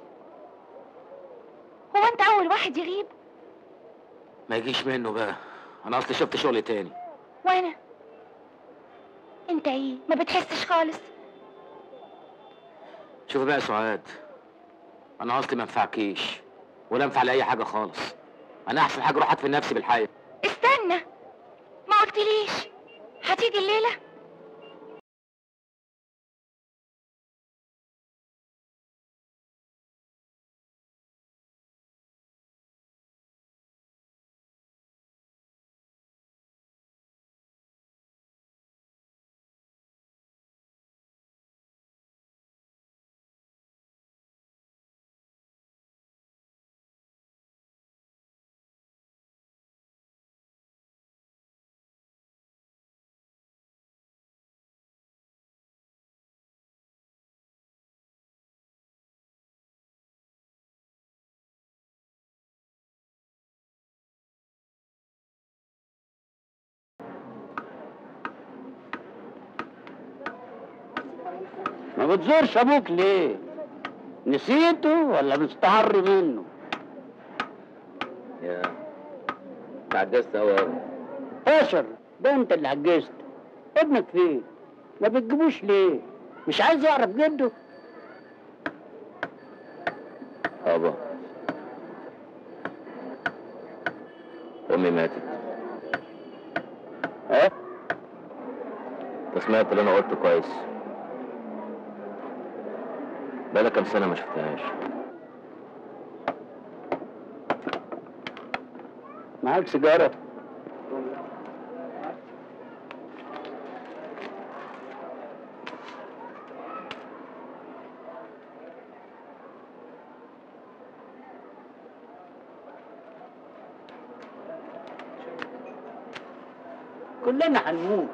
هو انت اول واحد يغيب؟ ما يجيش منه بقى، انا اصلي شفت شغل تاني. وانا انت ايه ما بتحسش خالص؟ شوفي بقى يا سعاد، انا اصلي ما انفعكيش ولا انفع لاي حاجه خالص. انا احسن حاجه اروح ادفن نفسي بالحي. استنى، ما قلتليش هتيجي الليله؟ ما بتزورش ابوك ليه؟ نسيته ولا مستعر منه؟ يا تعجزت قوي قوي. بشر، ده انت اللي عجزت. ابنك فين؟ ما بتجيبوش ليه؟ مش عايز يعرف جده؟ بابا، امي ماتت. ها؟ انت سمعت اللي انا قلته كويس؟ بقالها كام سنه ما شفتهاش. معاك سيجاره؟ كلنا هنموت.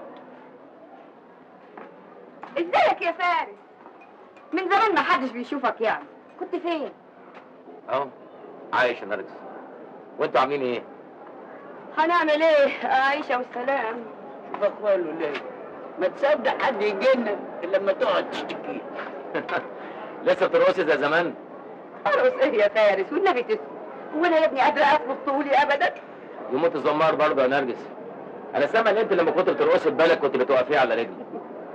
ازيك يا فارس؟ من زمان ما حدش بيشوفك يعني، كنت فين؟ اهو عايش يا نرجس. وانتوا عاملين ايه؟ هنعمل ايه؟ عايشة والسلام. شوف اخواله ليه؟ ما تصدق حد يجي لنا الا لما تقعد تشتكي. لسه بترقصي زي زمان؟ ارقص ايه يا فارس والنبي تسكت؟ هو انا يا ابني قادرة اطلب طولي ابدا؟ يموت الزمار برضه يا نرجس. انا سامع ان انت لما كنت بترقصي ببالك كنت بتوقفيه على رجلي.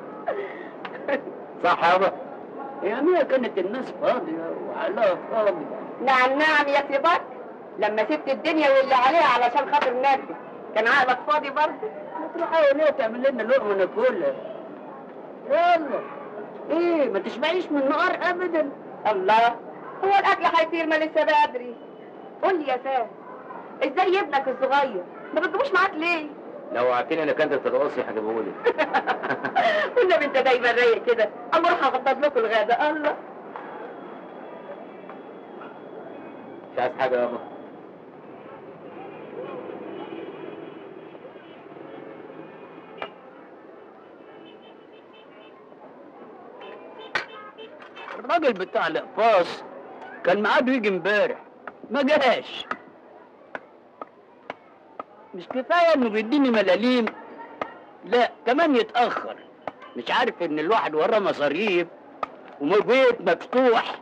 صح يابا؟ يا ميا كانت الناس فاضية وعلىها فاضي. نعم نعم يا سيبك، لما سبت الدنيا واللي عليها علشان خاطر نرجس كان عقلك فاضي برضه؟ ما تروح اوليه تعمل لنا لقمة ناكلها. يلا ايه ما تشبعيش من النهار ابدا. الله، هو الاكل هيطير ما لسه بدري. قول لي يا فارس، ازاي ابنك الصغير ما بتجيبوش معاك ليه؟ لو وعدتني انك انت بترقصي هجيبهولك. والنبي انت دايما رايق كده، اما اروح اخطط لكم الغدا. الله، مش عايز حاجه يابا؟ الراجل بتاع الاقفاص كان ميعاده يجي امبارح ما جاش. مش كفايه انه بيديني ملاليم، لا كمان يتاخر. مش عارف ان الواحد وراه مصاريف وبيت مفتوح.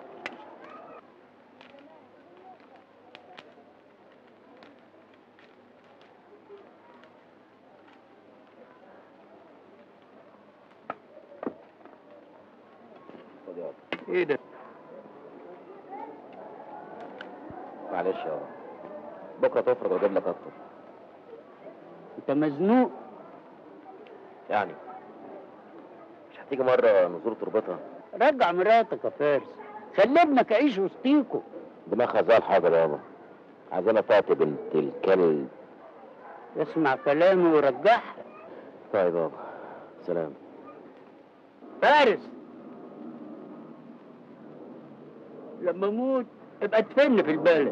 ايه ده؟ معلش يابا، بكره تفرج واجيب لك اكتر. انت مزنوق يعني مش هتيجي مره نزور تربتها؟ رجع مراتك يا فارس، خلي ابنك يعيش وسطيكوا. دماغها زي الحجر يابا، عايزانا تاتي بنت الكلب. اسمع كلامي ورجعها. طيب بابا، سلام. فارس، لما اموت ابقى تفن في البلد.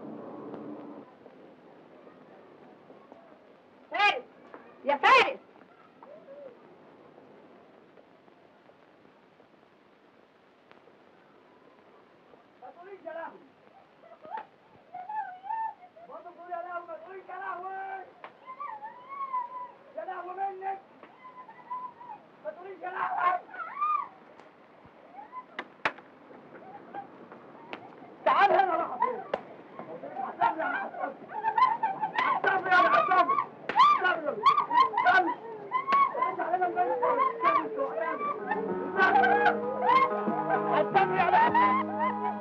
فارس يا فارس، تعال هنا راح فين؟ عصام يا عصام، عصام يا عصام، عصام عصام، انت علينا من عصام يا عصام.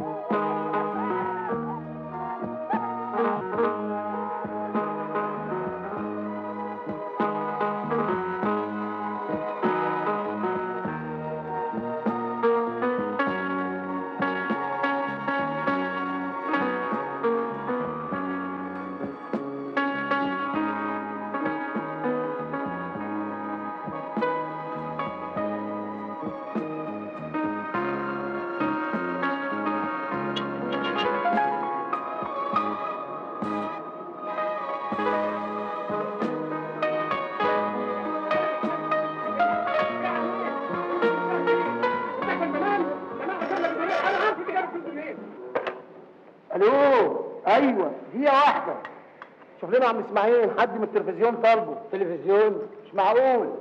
الو، ايوه دقيقه واحده. شوف لنا عم اسماعيل، حد من التلفزيون طالبه. تلفزيون؟ مش معقول.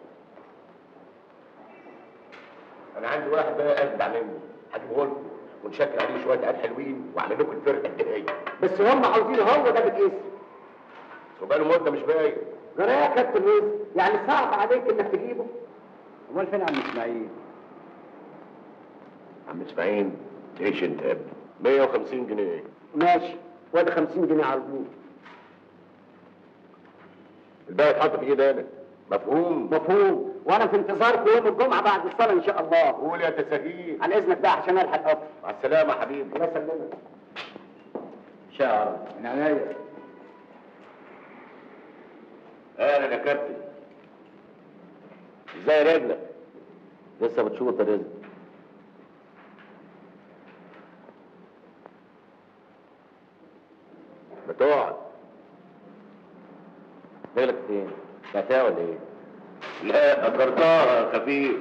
انا عندي واحد بقى اجدع مني، هجيبه لكم ونشكل عليه شويه عيال حلوين واعمل لكم الفرقه النهائيه. بس هم عاوزينه هو ده بالاسم. وبقاله مده مش باين. جرى يا كابتن ويز، يعني صعب عليك انك تجيبه؟ امال فين عم اسماعيل؟ عم اسماعيل ايش انت يا ابني؟ مية وخمسين جنيه. ماشي، وادي خمسين جنيه على البول. الباقي اتحط في ايدي انا. مفهوم؟ مفهوم، وانا في انتظاركم يوم الجمعه بعد الصلاه ان شاء الله. قول يا تساهيل. عن اذنك بقى عشان الحق القطر. مع السلامه يا حبيبي. الله يسلمك. شعر من عينيا. اهلا يا كابتن. ازاي رجلك؟ لسه بتشوط يا رزق. بتقعد. رجلك فين؟ بعتها ولا ايه؟ لا اكرتها خفيف.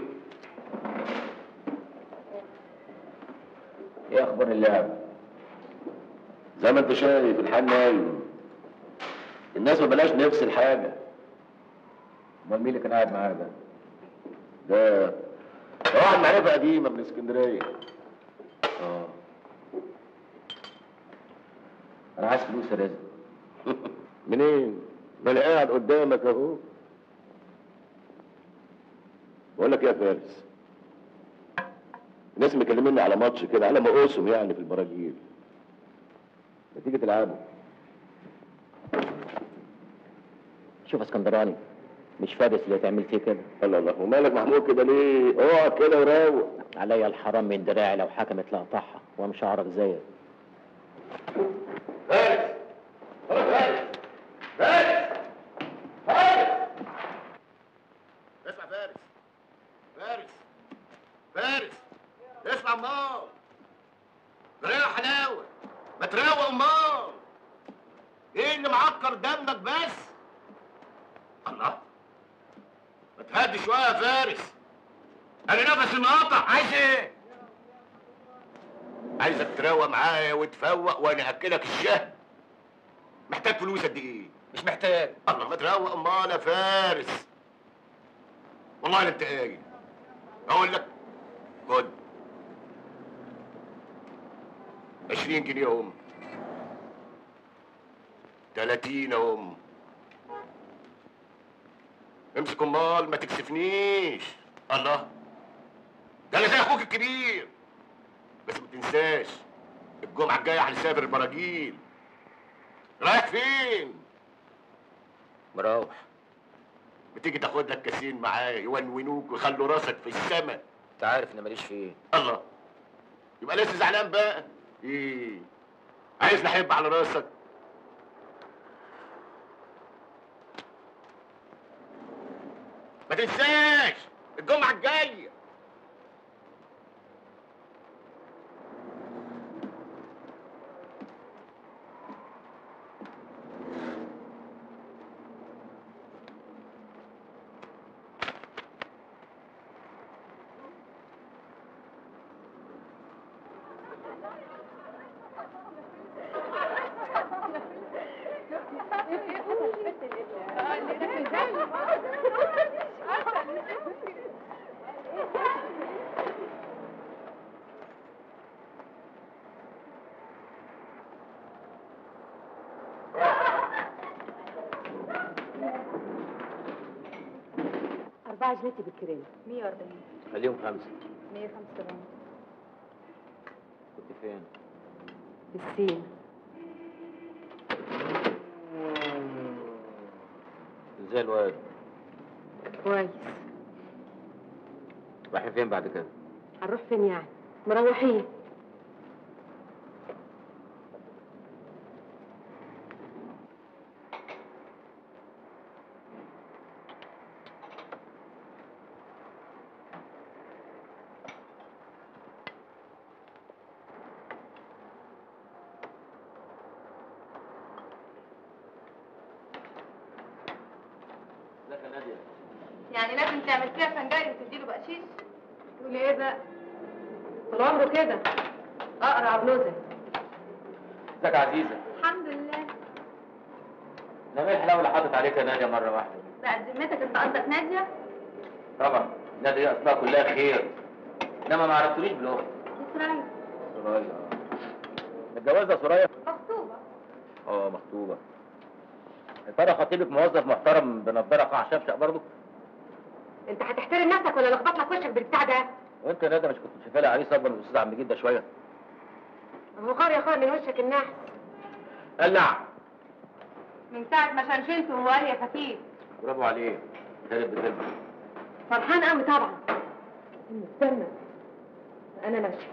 ايه اخبار اللعب؟ زي ما انت شايف الحال نايم. الناس ما بلاش نفس الحاجه. امال مين اللي كان قاعد معاك ده؟ ده ده واحد معرفه قديمه من اسكندريه. اه. انا عايز فلوس يا رزق. منين؟ ما انا قاعد قدامك اهو. بقول لك ايه يا فارس؟ الناس مكلميني على ماتش كده على مقوسهم يعني في البراجيل. ما تيجي تلعبوا؟ شوف اسكندراني، مش فارس اللي تعمل فيه كده. الله الله، ومالك محمود كده ليه؟ اقعد كده وروق. عليا الحرام من دراعي لو حكمت لاقطعها وامشي اعرف زيك. فارس فارس فارس فارس اسمع فارس فارس فارس اسمع امال. جري يا حلاوه، ما تروق امال. ايه اللي معكر دمك بس؟ الله، ما تهدي شويه يا فارس. انا نفسي انقطع. عايز ايه؟ عايزك تروق معايا وتفوق وانا هاكلك الشهد. محتاج فلوس قد ايه؟ مش محتاج. الله، ما تروق امال يا فارس. والله لا انت قايل. اقول لك خد عشرين جنيه هم، تلاتين هم. امسك امال ما تكسفنيش. الله، ده انا زي اخوك الكبير. بس ما تنساش الجمعه الجايه هنسافر البراجيل. رايح فين؟ مروح. بتيجي تاخد لك كاسين معايا يونونوك ويخلوا راسك في السما. انت عارف اني ماليش فيه. الله، يبقى لسه زعلان بقى؟ ايه؟ عايز نحب على راسك؟ ما تنساش الجمعه الجايه. أربعة جلاتي بالكريم. مية وأربعين. خليهم خمسة. مية وخمسة وسبعين. كنت فين؟ بالسين. ازاي الواد؟ كويس. رايحين فين بعد كده؟ هنروح فين يعني؟ مروحين. يعني لازم تعمل فيها فنجاري وتديله بقشيش؟ تقول ايه بقى؟ طول عمره كده اقرع بلوزه. ازيك يا عزيزة؟ الحمد لله. ده ايه الحلاوة اللي حاطط عليك يا نادية مرة واحدة؟ بقت ذمتك انت قصدك نادية؟ طبعا نادية اصلها كلها خير. انما ما عرفتونيش بالاخت. سرايا. سرايا. متجوزة سرايا؟ مخطوبة. اه مخطوبة. يا ترى خطيبك موظف محترم بنضارة قاع شفشق برضه؟ انت هتحترم نفسك ولا لخبط لك وشك بالبتاع ده؟ وانت يا نادية مش كنت شايفة لي عريس اكبر من الاستاذ عم جدة شوية؟ هو خار يا خار من وشك النحس. قلع. من ساعة ما شنشنته وهو قال يا خفيف. برافو عليه. شارب بتلبس. فرحان قوي طبعا. استنى انا ماشي.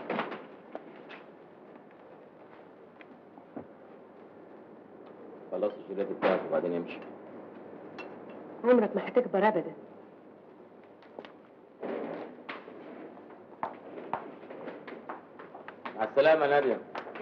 خلاص الجيلات بتاعته وبعدين يمشي. عمرك ما هتكبر ابدا. مع السلامة يا نادية.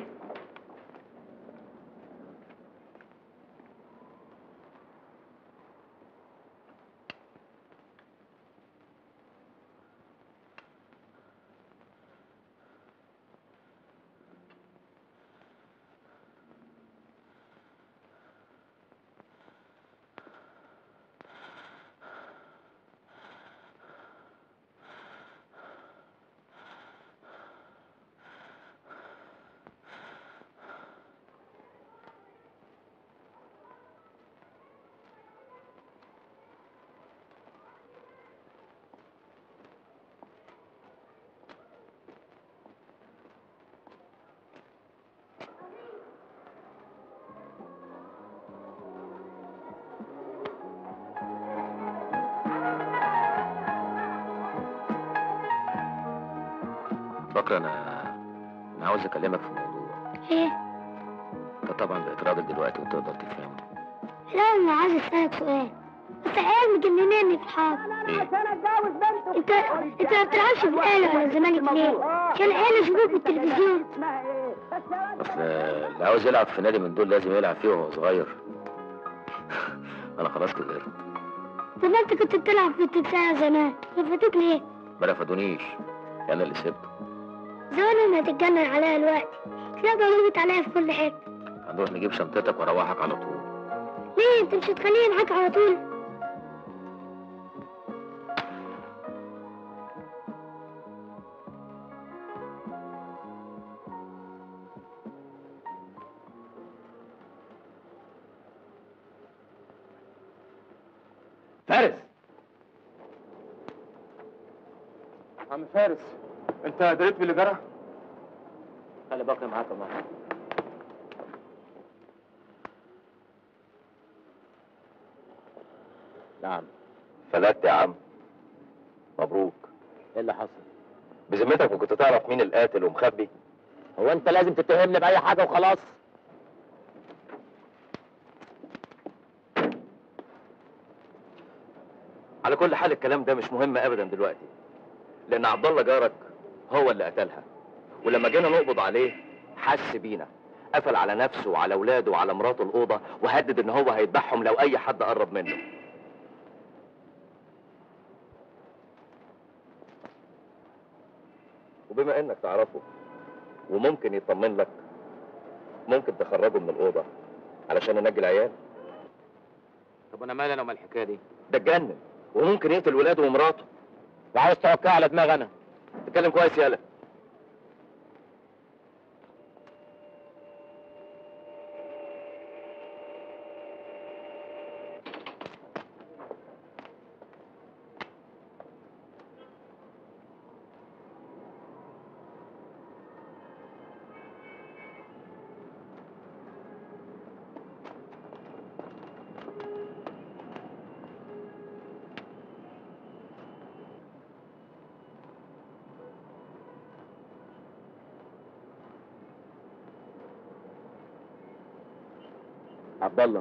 فاكرة انا انا عاوز اكلمك في موضوع. ايه؟ انت طبعا بقيت راجل دلوقتي وتقدر تفهمه. لا انا عايز اسالك سؤال، بس عيال مجنناني في الحاجة. ايه؟ انت انت ما بتلعبش في الاهلي ولا الزمالك ليه؟ عشان العيال يشوفوك في التلفزيون. اصل اللي عاوز يلعب في نادي من دول لازم يلعب فيه وهو صغير. انا خلاص كبرت. طب انت كنت بتلعب في التمثال زمان، رفضوك ليه؟ ما رفضونيش، انا اللي سبته. زمان انا هتتجنن عليا دلوقتي، تلاقي ضربت عليا في كل حته. هنروح نجيب شنطتك واروحك على طول. ليه انت مش هتخليني معاك على طول؟ فارس. عم فارس، انت دريت باللي جرى؟ خلي باقي معاك يا ماما. نعم. فلت يا عم. مبروك. ايه اللي حصل؟ بذمتك وكنت تعرف مين القاتل ومخبي؟ هو انت لازم تتهمني باي حاجه وخلاص؟ على كل حال الكلام ده مش مهم ابدا دلوقتي، لان عبد الله جارك هو اللي قتلها، ولما جينا نقبض عليه حس بينا، قفل على نفسه وعلى اولاده وعلى مراته الاوضه، وهدد ان هو هيذبحهم لو اي حد قرب منه. وبما انك تعرفه وممكن يطمن لك، ممكن تخرجه من الاوضه علشان انجي العيال. طب انا مالي انا ومال الحكايه دي؟ ده اتجنن وممكن يقتل ولاده ومراته. وعاوز توقع على دماغي انا؟ اتكلم كويس يالا. عبد الله،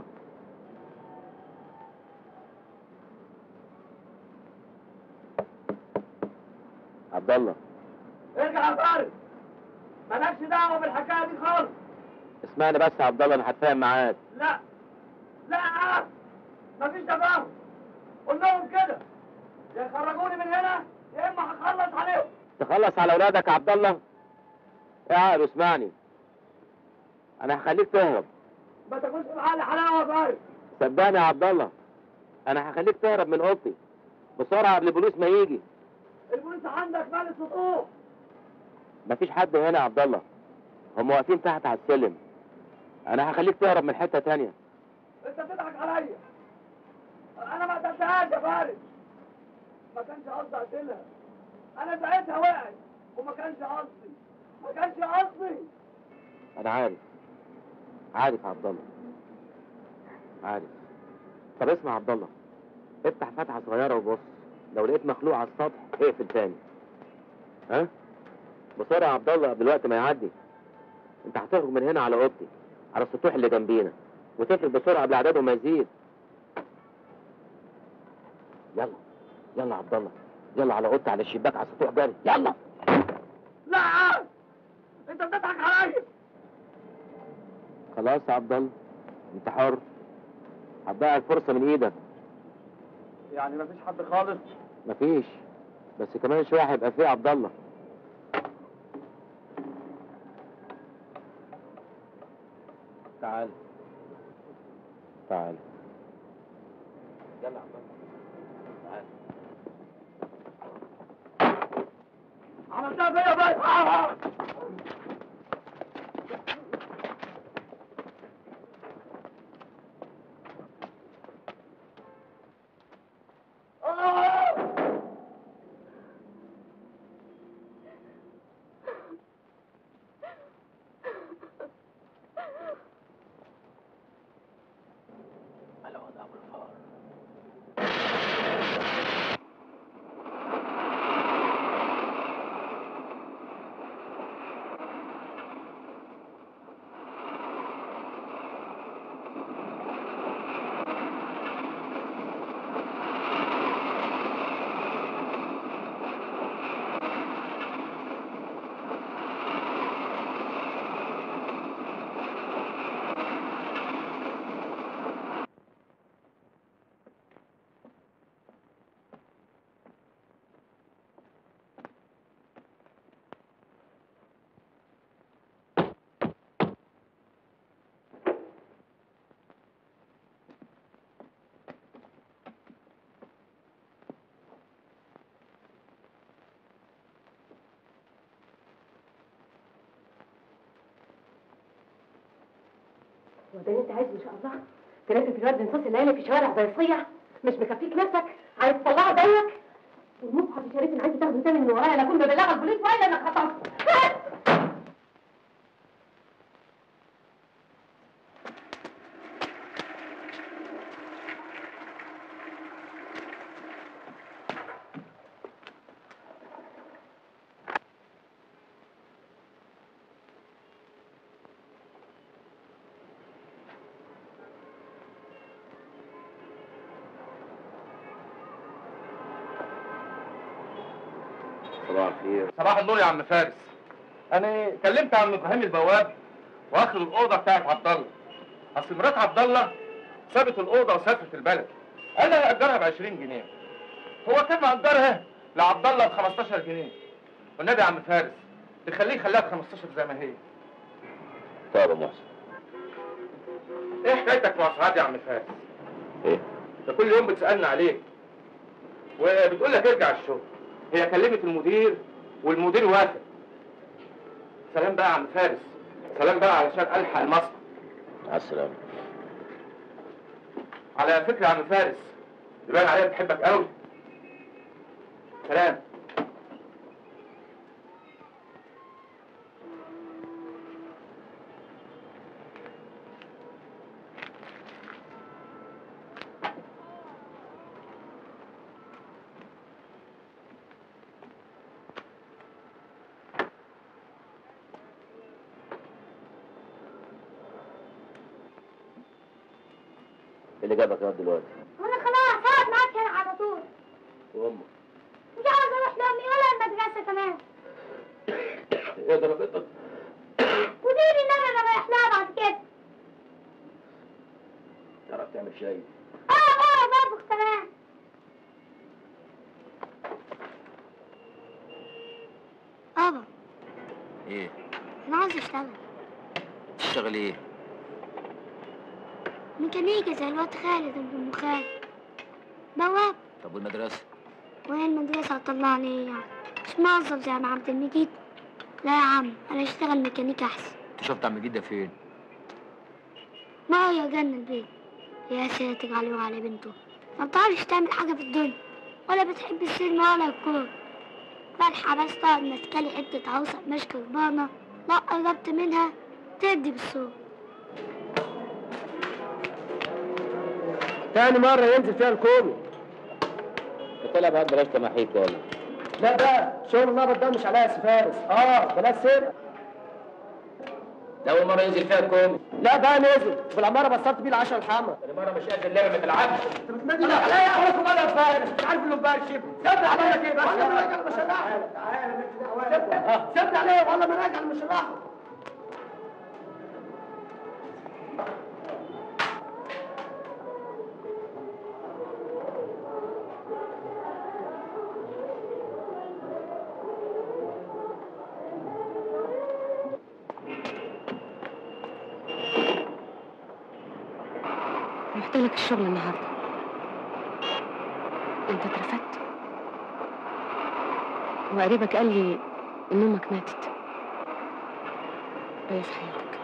عبد الله ارجع يا فارس، مالكش دعوه بالحكايه دي خالص. اسمعني بس يا عبد الله، انا هتفاهم معاك. لا لا مفيش تفاهم، قول لهم كده يا يخرجوني من هنا يا اما هخلص عليهم. تخلص على اولادك يا عبد الله؟ اقعد واسمعني، انا هخليك تهرب. ما تاكلش معايا حلاوه يا فارس. صدقني يا عبد الله، انا هخليك تهرب من اوضتي بسرعه قبل البوليس ما يجي. البوليس عندك مال السطوح. مفيش حد هنا يا عبد الله، هم واقفين تحت على السلم. انا هخليك تهرب من حته تانية. انت بتضحك عليا، انا ما قتلتهاش يا فارس، ما كانش قصدي اقتلها، انا ساعتها وقعت وما كانش قصدي، ما كانش قصدي. انا عارف عارف يا عبد الله، عارف. طب اسمع يا عبد الله، افتح فتحه صغيره وبص، لو لقيت مخلوق على السطح اقفل تاني. ها؟ بسرعه يا عبد الله قبل الوقت ما يعدي. انت هتخرج من هنا على اوضتي، على السطوح اللي جنبينا، وتقفل بسرعه قبل عددهم ما يزيد. يلا يلا يا عبد الله، يلا على اوضتي، على الشباك، على السطوح، جري يلا. لا انت بتضحك عليا. خلاص يا عبد الله، انت حر، هتضيع الفرصه من ايدك. يعني مفيش حد خالص؟ مفيش، بس كمان شويه هيبقى فيه عبد الله. تعال تعال يلا يا عبد الله، تعال. عملتها فيا بس. وده انت عايز ان شاء الله تلاقي في الواد نصاص الليالي في شوارع زي صيع؟ مش مكفيك نفسك عايز تطلعه زيك؟ والمصحف الشريف اللي عايز تاخده تاني من ورايا، لا اكون مبلغه البوليس ولا انك خطفت. صباح الخير. صباح النور يا عم فارس. انا كلمت عم ابراهيم البواب واخد الاوضه بتاعت عبد الله. اصل مرات عبد الله سابت الاوضه وسافرت البلد. قال لي هيأجرها ب عشرين جنيه. هو كان مأجرها لعبد الله ب خمستاشر جنيه. والنبي يا عم فارس تخليه يخليها ب خمستاشر زي ما هي. طيب يا محسن. ايه حكايتك مع سعاد يا عم فارس؟ ايه؟ انت كل يوم بتسألني عليك وبتقول لك ارجع الشغل. هي كلمت المدير والمدير وافق. سلام بقى يا عم فارس. سلام بقى علشان الحق المصنع. مع السلامة. على فكرة يا عم فارس يبان عليها بتحبك قوي. سلام. ايه اللي جابك يا واد دلوقتي؟ وانا خلاص هقعد معاك هنا على طول. وامك؟ مش عاوز اروح لامي ولا المدرسه كمان. ايه ضربتك؟ وديري ان انا رايح لها بعد كده. تعرف تعمل شاي؟ اه اه برضه كمان. بابا ايه؟ انا عاوز اشتغل تشتغل ايه؟ ميكانيكي زي الواد خالد ابن ام خالد. بواب. طب والمدرسة؟ وهي المدرسة هتطلعني ايه يعني؟ مش موظف زي عم عبد المجيد؟ لا يا عم انا اشتغل ميكانيكي احسن. انت شفت عم جدة فين؟ ما هو يا جنة البيت. يا ساتر عليه وعلى بنته. ما بتعرفش تعمل حاجة في الدنيا ولا بتحب السينما ولا الكورة. فالحة بس تقعد ماسكالي حتة عروسة مشك ربانة. لا قربت منها تدي بالصوت. تاني مرة ينزل فيها الكومي. طلع بقى بلاش تماحيك ولا؟ لا بقى شغل النبض ده مش عليا سفارس. اه بلاش سرقة. ده أول مرة ينزل فيها الكومي. لا بقى نزل بالعمارة بصرت بيه العشرة الحمى. تاني مرة مش قد اللعبة ما تلعبش. انت بتنادي عليا يا اخوك ولا يا فارس؟ مش عارف انه مبرشم. سيبني عليا كده. والله ما راجع مش هلاحق. سيبني عليا والله ما راجع مش هلاحق. رحت لك الشغل النهارده انت اترفدت وقريبك قال لي ان امك ماتت. باقي في حياتك.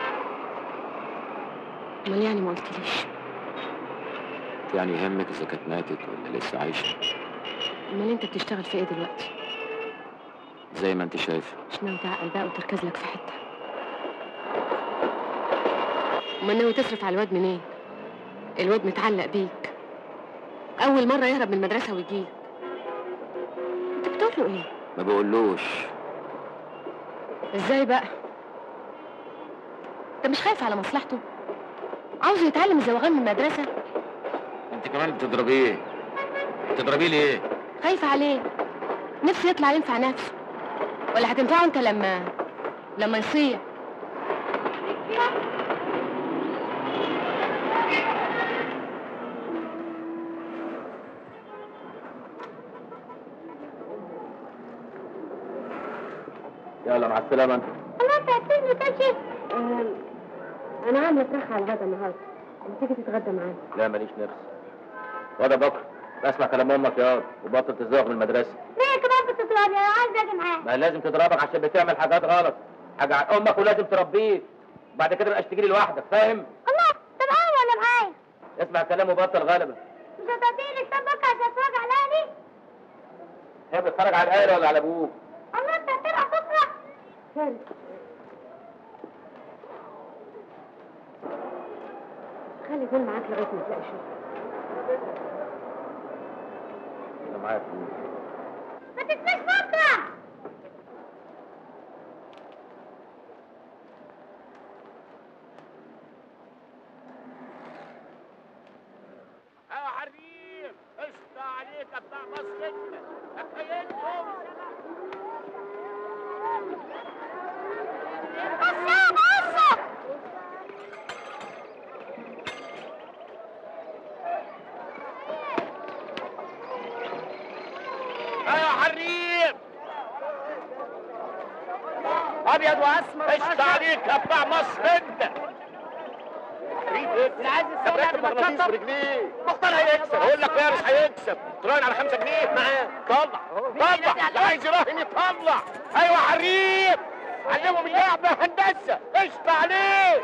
امال يعني ما قلتليش؟ يعني يهمك اذا كانت ماتت ولا لسه عايشة؟ امال انت بتشتغل في ايه دلوقتي؟ زي ما انت شايفة. مش ناوي تعقل بقى وتركز لك في حته؟ امال ناوي تصرف على الواد منين؟ الواد متعلق بيك. اول مره يهرب من المدرسه ويجيك. انت بتقول له ايه؟ ما بقولوش. ازاي بقى؟ انت مش خايف على مصلحته؟ عاوزه يتعلم الزواغان من المدرسه؟ انت كمان بتضربيه. بتضربيه ليه؟ خايفه عليه. نفسه يطلع ينفع نفسه. ولا هتنفعه انت لما لما يصيع؟ يلا مع السلامة انت. الله انت هتسيبني تمشي؟ انا عامله فراخ على الغدا النهارده. تيجي تتغدى معانا؟ لا ماليش نفس. وده بكره اسمع كلام امك ياض وبطل تزوغ من المدرسه. ليه كمان بتضربني؟ انا عايز اجي معاك. ما لازم تضربك عشان بتعمل حاجات غلط. حاجه عن امك ولازم تربيك. بعد كده مبقاش تجيلي لوحدك فاهم؟ الله طب انا ولا معايا؟ اسمع كلام وبطل غلبه. مش هتديني كتاب بكره عشان اتفرج على اهلي؟ هي بتتفرج على الاهلي ولا على ابوك؟ الله انت هتلعب بكره؟ فارس خلي دول معاك لغايه ما تلاقي شغل. انا معايا فلوس. ما تنساش بكره. يا حريم قشطة عليك يا بتاع مصر انت. تخيلتهم واسمر قشطة عليك يا بتاع مصر انت. اللي عايز السؤال قبل ما مغناطيس تشطب. برجليه. مختار هيكسب، اقول لك فارس هيكسب. تراهن على خمسة جنيه معاه. طلع طلع، اللي عايز يراهن يطلع. ايوه حريف، علمهم اللعبة هندسة. قشطة عليك.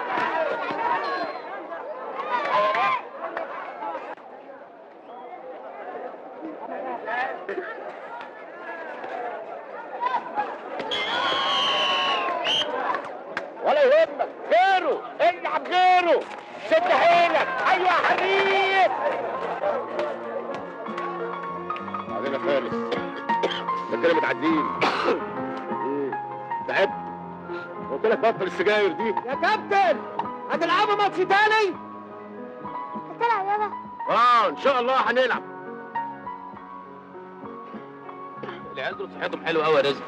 ولا يهمك غيره، العب غيره، شد حيلك. ايوه يا حريف. بعدين يا فارس، ده كده متعدين. ايه تعبت؟ قلت لك بطل السجاير دي. يا كابتن هتلعبوا ماتش تاني؟ هتلعب يابا؟ اه ان شاء الله هنلعب. العيال دول صحتهم حلوه قوي يا رزق.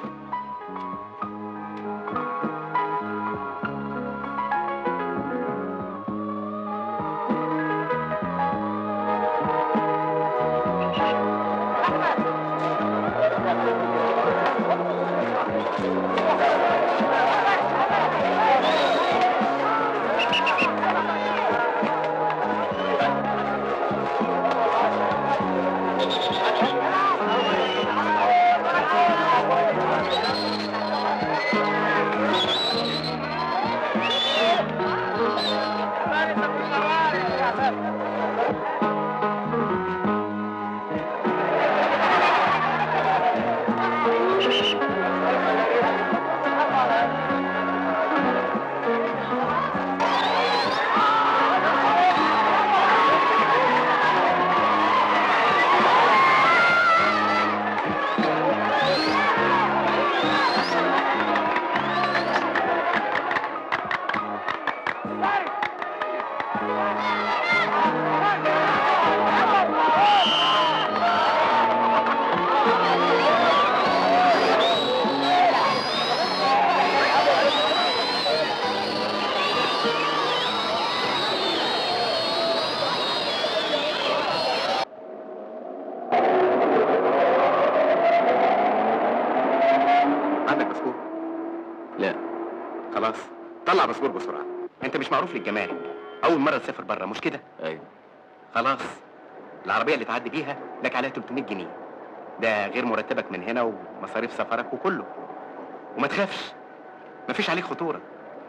عندك باسبور؟ لا. خلاص طلع باسبور بسرعة. انت مش معروف للجمارك، اول مرة تسافر بره مش كده؟ ايوه. خلاص العربية اللي تعدي بيها لك عليها تلتمية جنيه، ده غير مرتبك من هنا ومصاريف سفرك وكله. وما تخافش، مفيش عليك خطورة.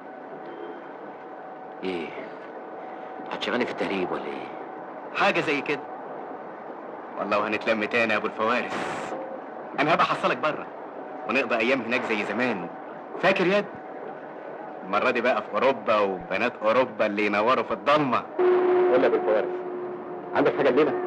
ايه؟ هتشغلني في التهريب ولا ايه؟ حاجة زي كده. والله وهنتلم تاني يا ابو الفوارس. انا هبقى احصلك بره ونقضي ايام هناك زي زمان. فاكر ياد؟ المرة دي بقى في اوروبا وبنات اوروبا اللي ينوروا في الضلمة. قول لي يا ابو الفوارس، عندك حاجة لنا؟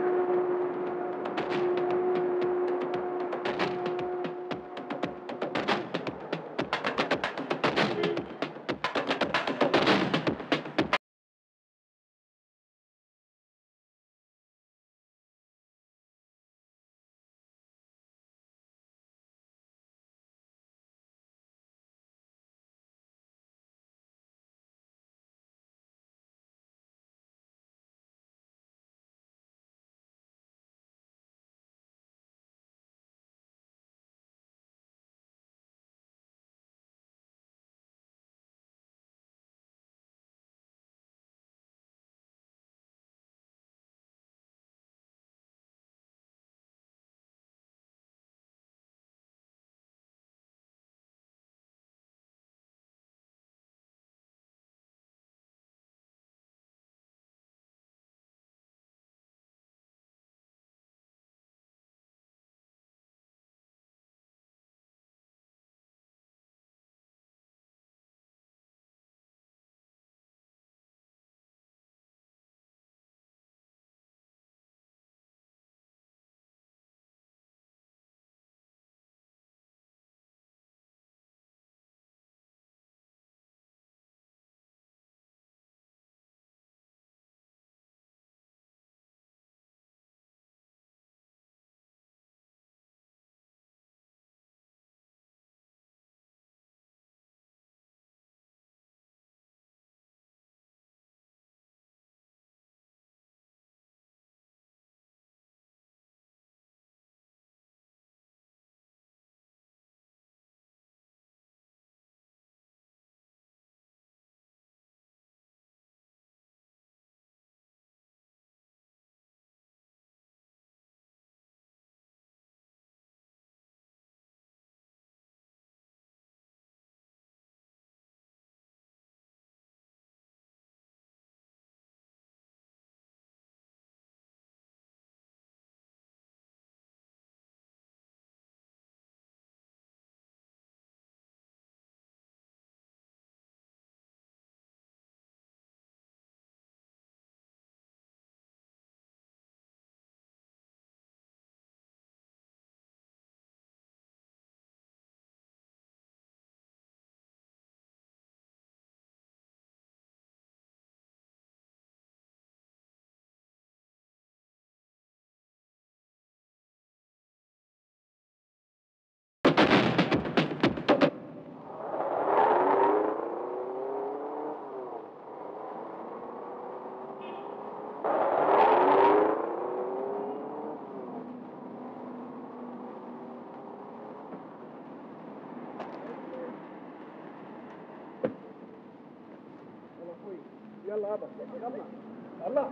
يلا يابا يلا الله.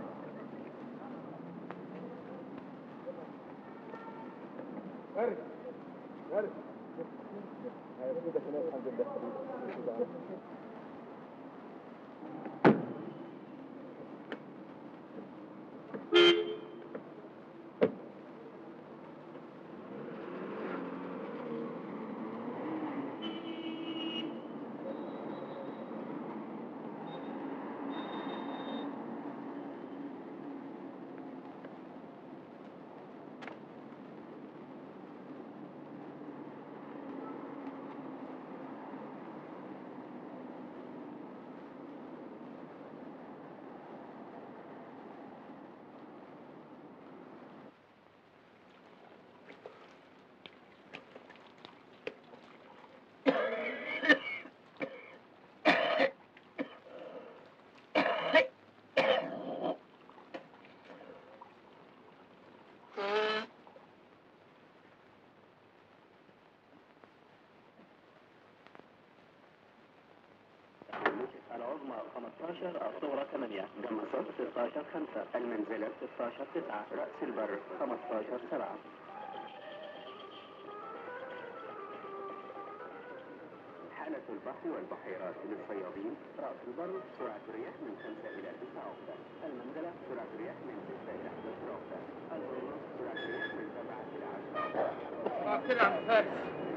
ارجع ارجع. كده كده الحمد لله. العظمى خمستاشر، الصغرى ثمانية، جمع صوت ستاشر خمسة، المنزلة ستاشر تسعة، رأس البر خمستاشر سبعة. حالة البحر والبحيرات للصيادين، رأس البر سرعة الرياح من خمسة إلى تسعة عقدة، المنزلة سرعة الرياح من ستة إلى أحد عشر عقدة، البر سرعة الرياح من سبعة إلى عشرة عقدة. صباح الخير يا عم فارس.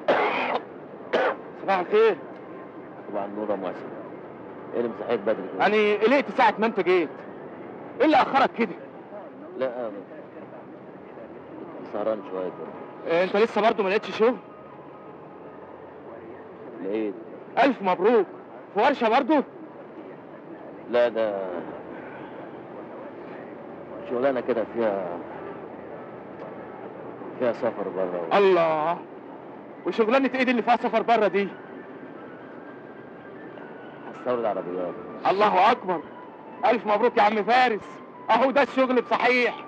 صباح الخير. صباح النور يا مؤسس. ايه اللي مصحيك بدري كده؟ يعني قلقت ساعة ما انت جيت. ايه اللي اخرك كده؟ لا كنت سهران شوية كده. إيه انت لسه برضه ما لقيتش شغل؟ لقيت. ألف مبروك. في ورشة برضه؟ لا ده شغلانة كده فيها فيها سفر بره و... الله. وشغلانة ايه دي اللي فيها سفر بره دي؟ هستورد عربيات. الله اكبر. الف مبروك يا عم فارس. اهو ده الشغل بصحيح.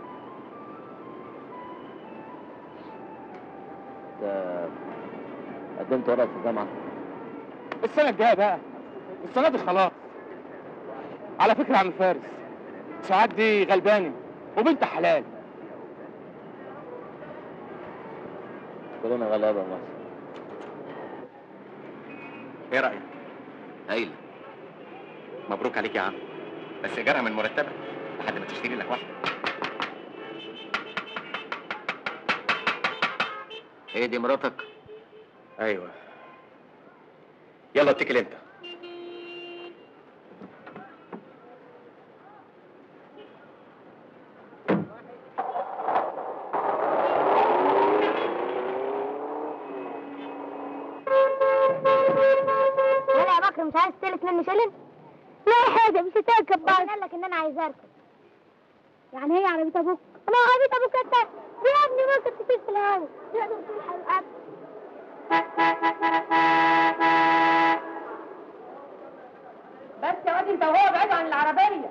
انت قدمت ورقك في الجامعة؟ السنة الجاية بقى. السنة دي خلاص. على فكرة يا عم فارس، سعاد دي غلبانة وبنت حلال. كلنا غلابة يا مصر. ايه رأيك؟ هايلة. مبروك عليك يا عم. بس ايجارها من مرتبك لحد ما تشتري لك واحدة. ايه دي مراتك؟ ايوه. يلا اتكل انت. مش عايز تلف مني شلن؟ لا يا حاجة مش هتركب بقى. مين قال لك ان انا عايزة اركب؟ يعني هي عربية ابوك؟ انا عربية ابوك انت؟ يا ابني ممكن تطير في الهوا. تقدر تلحق الارض. بس يا واد انت وهو بعيد عن العربية.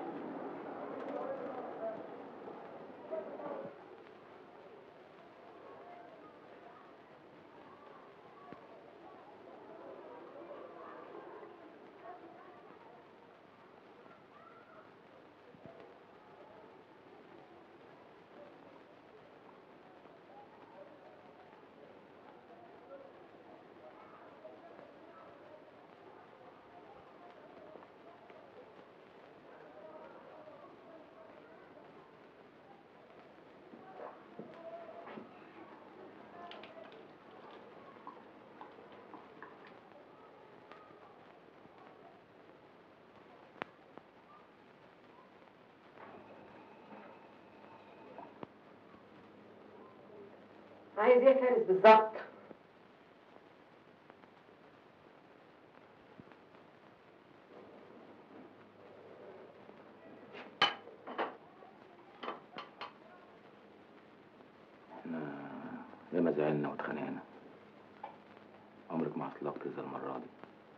عايز ايه فارس بالظبط؟ احنا ياما زعلنا واتخانقنا. عمرك ما هتلاقط زي المرة دي.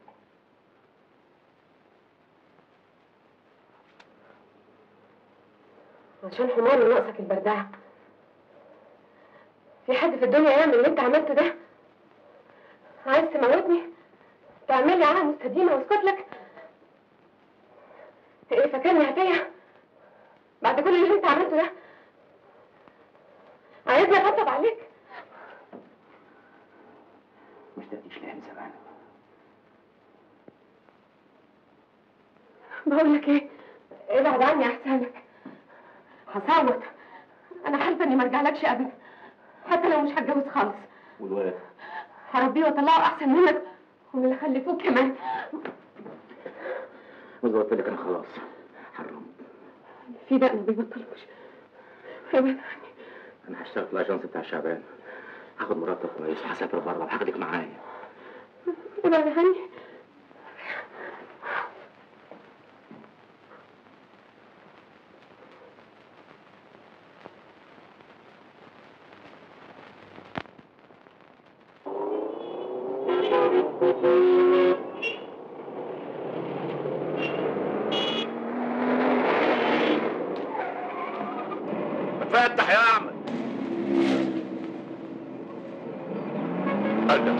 عشان حمار وناقصك البردعة. في حد في الدنيا يعمل اللي انت عملته ده؟ عايز تموتني؟ تعمل لي عاهة مستديمة واسكت لك؟ ايه فاكرني هديه؟ بعد كل اللي انت عملته ده عايزني اطبطب عليك؟ مش تقديش لها من زمان. بقول لك ايه، ابعد عني احسن لك. هصوت. انا حالفه اني ما ارجعلكش ابدا، حتى لو مش هتجوز خالص. والولد هربيه واطلعه احسن منك ومن اللي خلفوك كمان. وزي ما قلت لك انا خلاص حرمت. في ده ما بيبطلوش. ابعد عني. انا هشتغل في الاجنس بتاع شعبان، هاخد مرتب كويس وهسافر بره وهاخدك معايا. ابعد عني. فتح يا احمد. الله،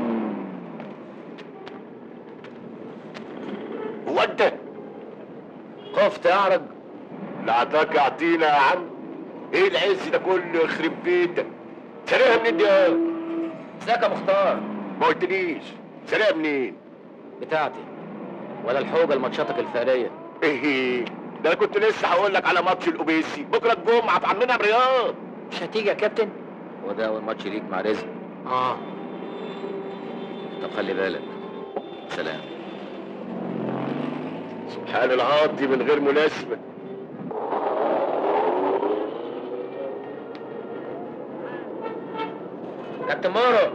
هو انت خفت يا عرج؟ لعتاك يعطينا يا عم. ايه العز ده كله يخرب بيتك؟ سرقها منين دي؟ ازيك يا مختار؟ ما قلتليش سرقها منين؟ بتاعتي ولا الحوجه لماتشاتك الفقريه. ايه ده انا كنت لسه هقول لك على ماتش الاوبيسي بكره الجمعه في عمنا رياض. مش هتيجي يا كابتن؟ وده اول ماتش ليك مع رزق. اه طب خلي بالك. سلام. سبحان العاطي من غير مناسبه. كابتن مارو.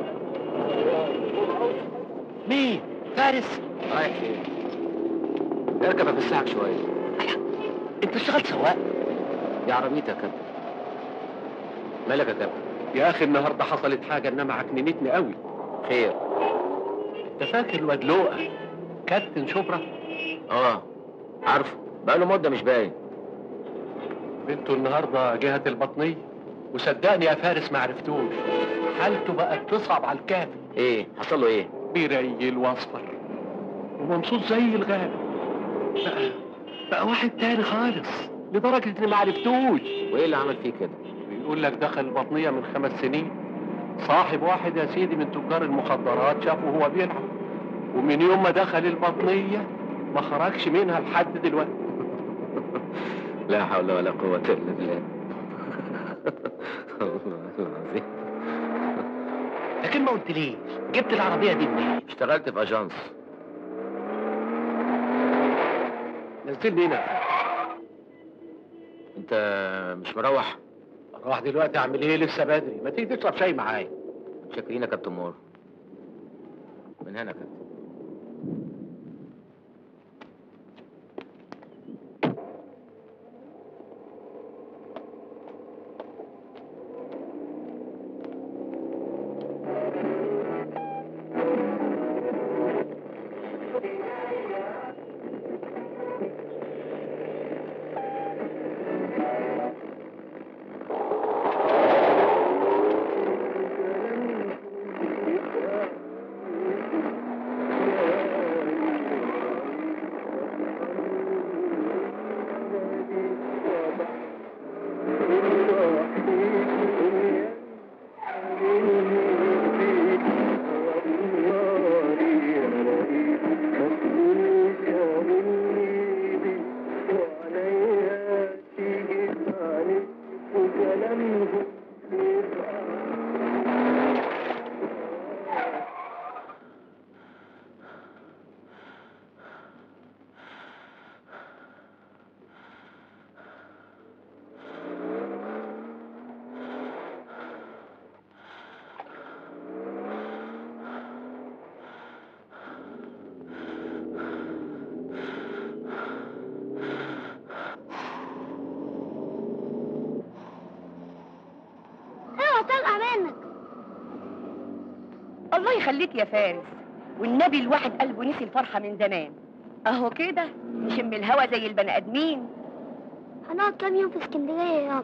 مين؟ فارس؟ رايح فين؟ اركب افسحك شويه. انت اشتغلت سواق؟ دي عربيتي يا كابتن. مالك يا كابتن؟ يا اخي النهارده حصلت حاجه انما عكننتني قوي. خير؟ انت فاكر الواد لؤى كابتن شبرا؟ اه عارفه، بقاله مده مش باين. بنته النهارده جهه البطنيه، وصدقني يا فارس ما عرفتوش. حالته بقت تصعب على الكافي. ايه حصل له ايه؟ بيريل واصفر وممسوس زي الغابه. بقى بقى واحد تاني خالص لدرجه اني ما عرفتوش. وايه اللي عمل فيه كده؟ بيقول لك دخل البطنيه من خمس سنين. صاحب واحد يا سيدي من تجار المخدرات شافه وهو بيلعب، ومن يوم ما دخل البطنيه ما خرجش منها لحد دلوقتي. لا حول ولا قوه الا بالله. لكن ما قلتليش جبت العربيه دي منين؟ اشتغلت في اجانس. نزلني هنا. انت مش مروح؟ اروح دلوقتي اعمل ايه؟ لسه بدري. ما تيجي تشرب شاي معايا؟ شاكرين يا كابتن مور. من هنا يا كابتن. الله يخليك يا فارس، والنبي الواحد قلبه نسي الفرحة من زمان. اهو كده نشم الهوا زي البني ادمين. هنقعد كام يوم في اسكندرية يابا؟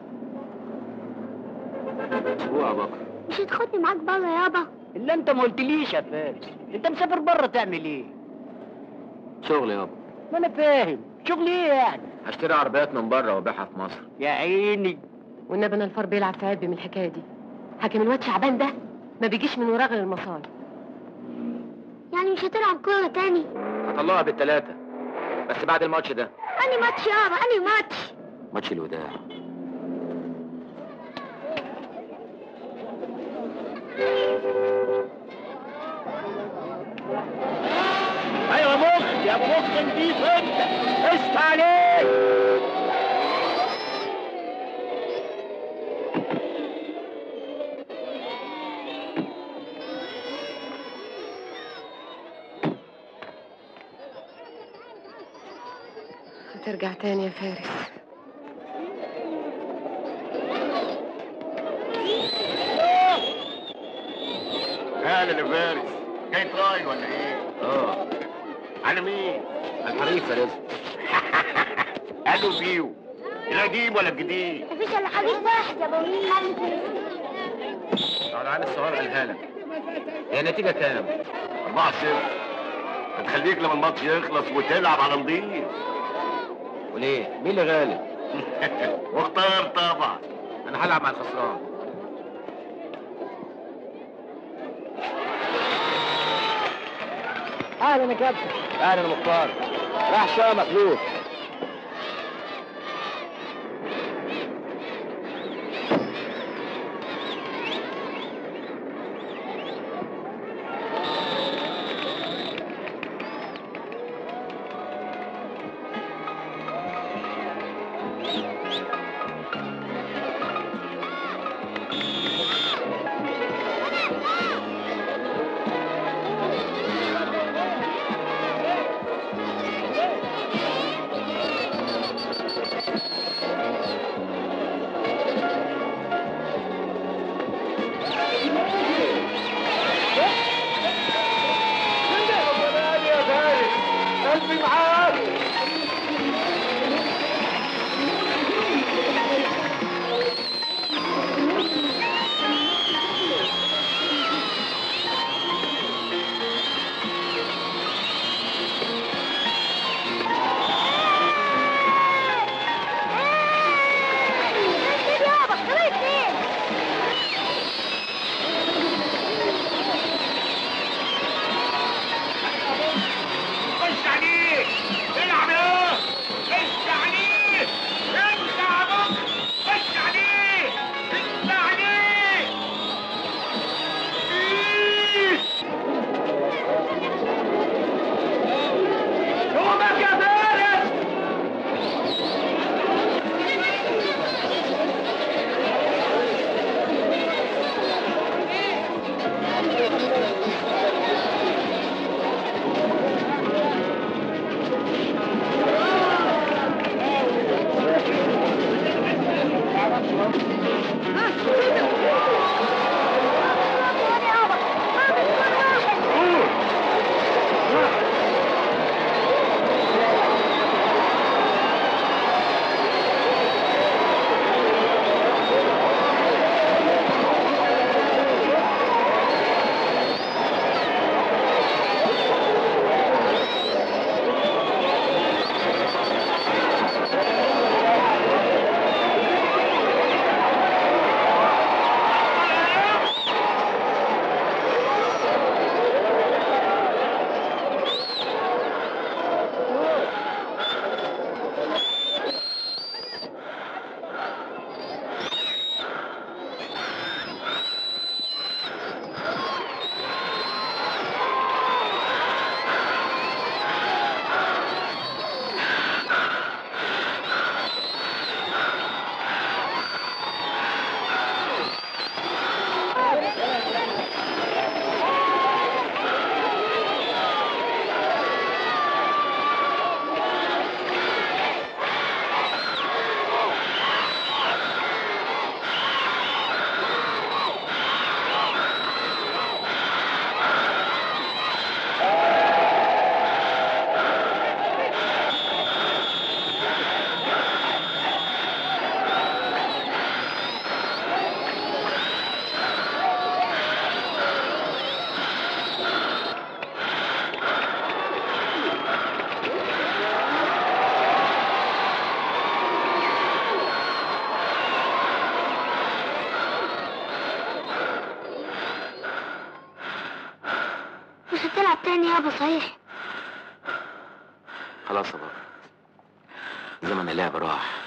اسبوع بكره. مش هتاخدني معاك بره يابا؟ اللي انت ما قلتليش يا فارس، انت مسافر بره تعمل ايه؟ شغل يابا. ما انا فاهم، شغل ايه يعني؟ هشتري عربيات من بره وابيعها في مصر. يا عيني. والنبي انا الفار بيلعب في قلبي من الحكايه دي. حاكم الواد شعبان ده ما بيجيش من وراه غير المصايب. يعني مش هتلعب كورة تاني؟ هطلعها بالثلاثه بس بعد الماتش ده. أني ماتش يابا أني ماتش. ماتش الوداع. ايوه يا مخ يا ابو مخ نضيف انت. قشط عليك. هترجع تاني يا فارس. اهلا يا فارس، جاي تراي ولا ايه؟ اه. على مين؟ الحريف يا رزق. قالوا فيو القديم ولا الجديد؟ مفيش إلا حديث واحد يا بابا. مين مالك؟ على عين الصغار قالها لك. هي النتيجه كام؟ أربعة صفر. هتخليك لما الماتش يخلص وتلعب على نضيف. وليه؟ مين اللي غالب؟ واختار طبعا. انا هلعب مع الخسران. اهلا يا كابتن. اهلا يا مختار. راح شويه مخلوق. نلعب تاني يابا صحيح؟ خلاص يا بابا، زمن اللعب راح.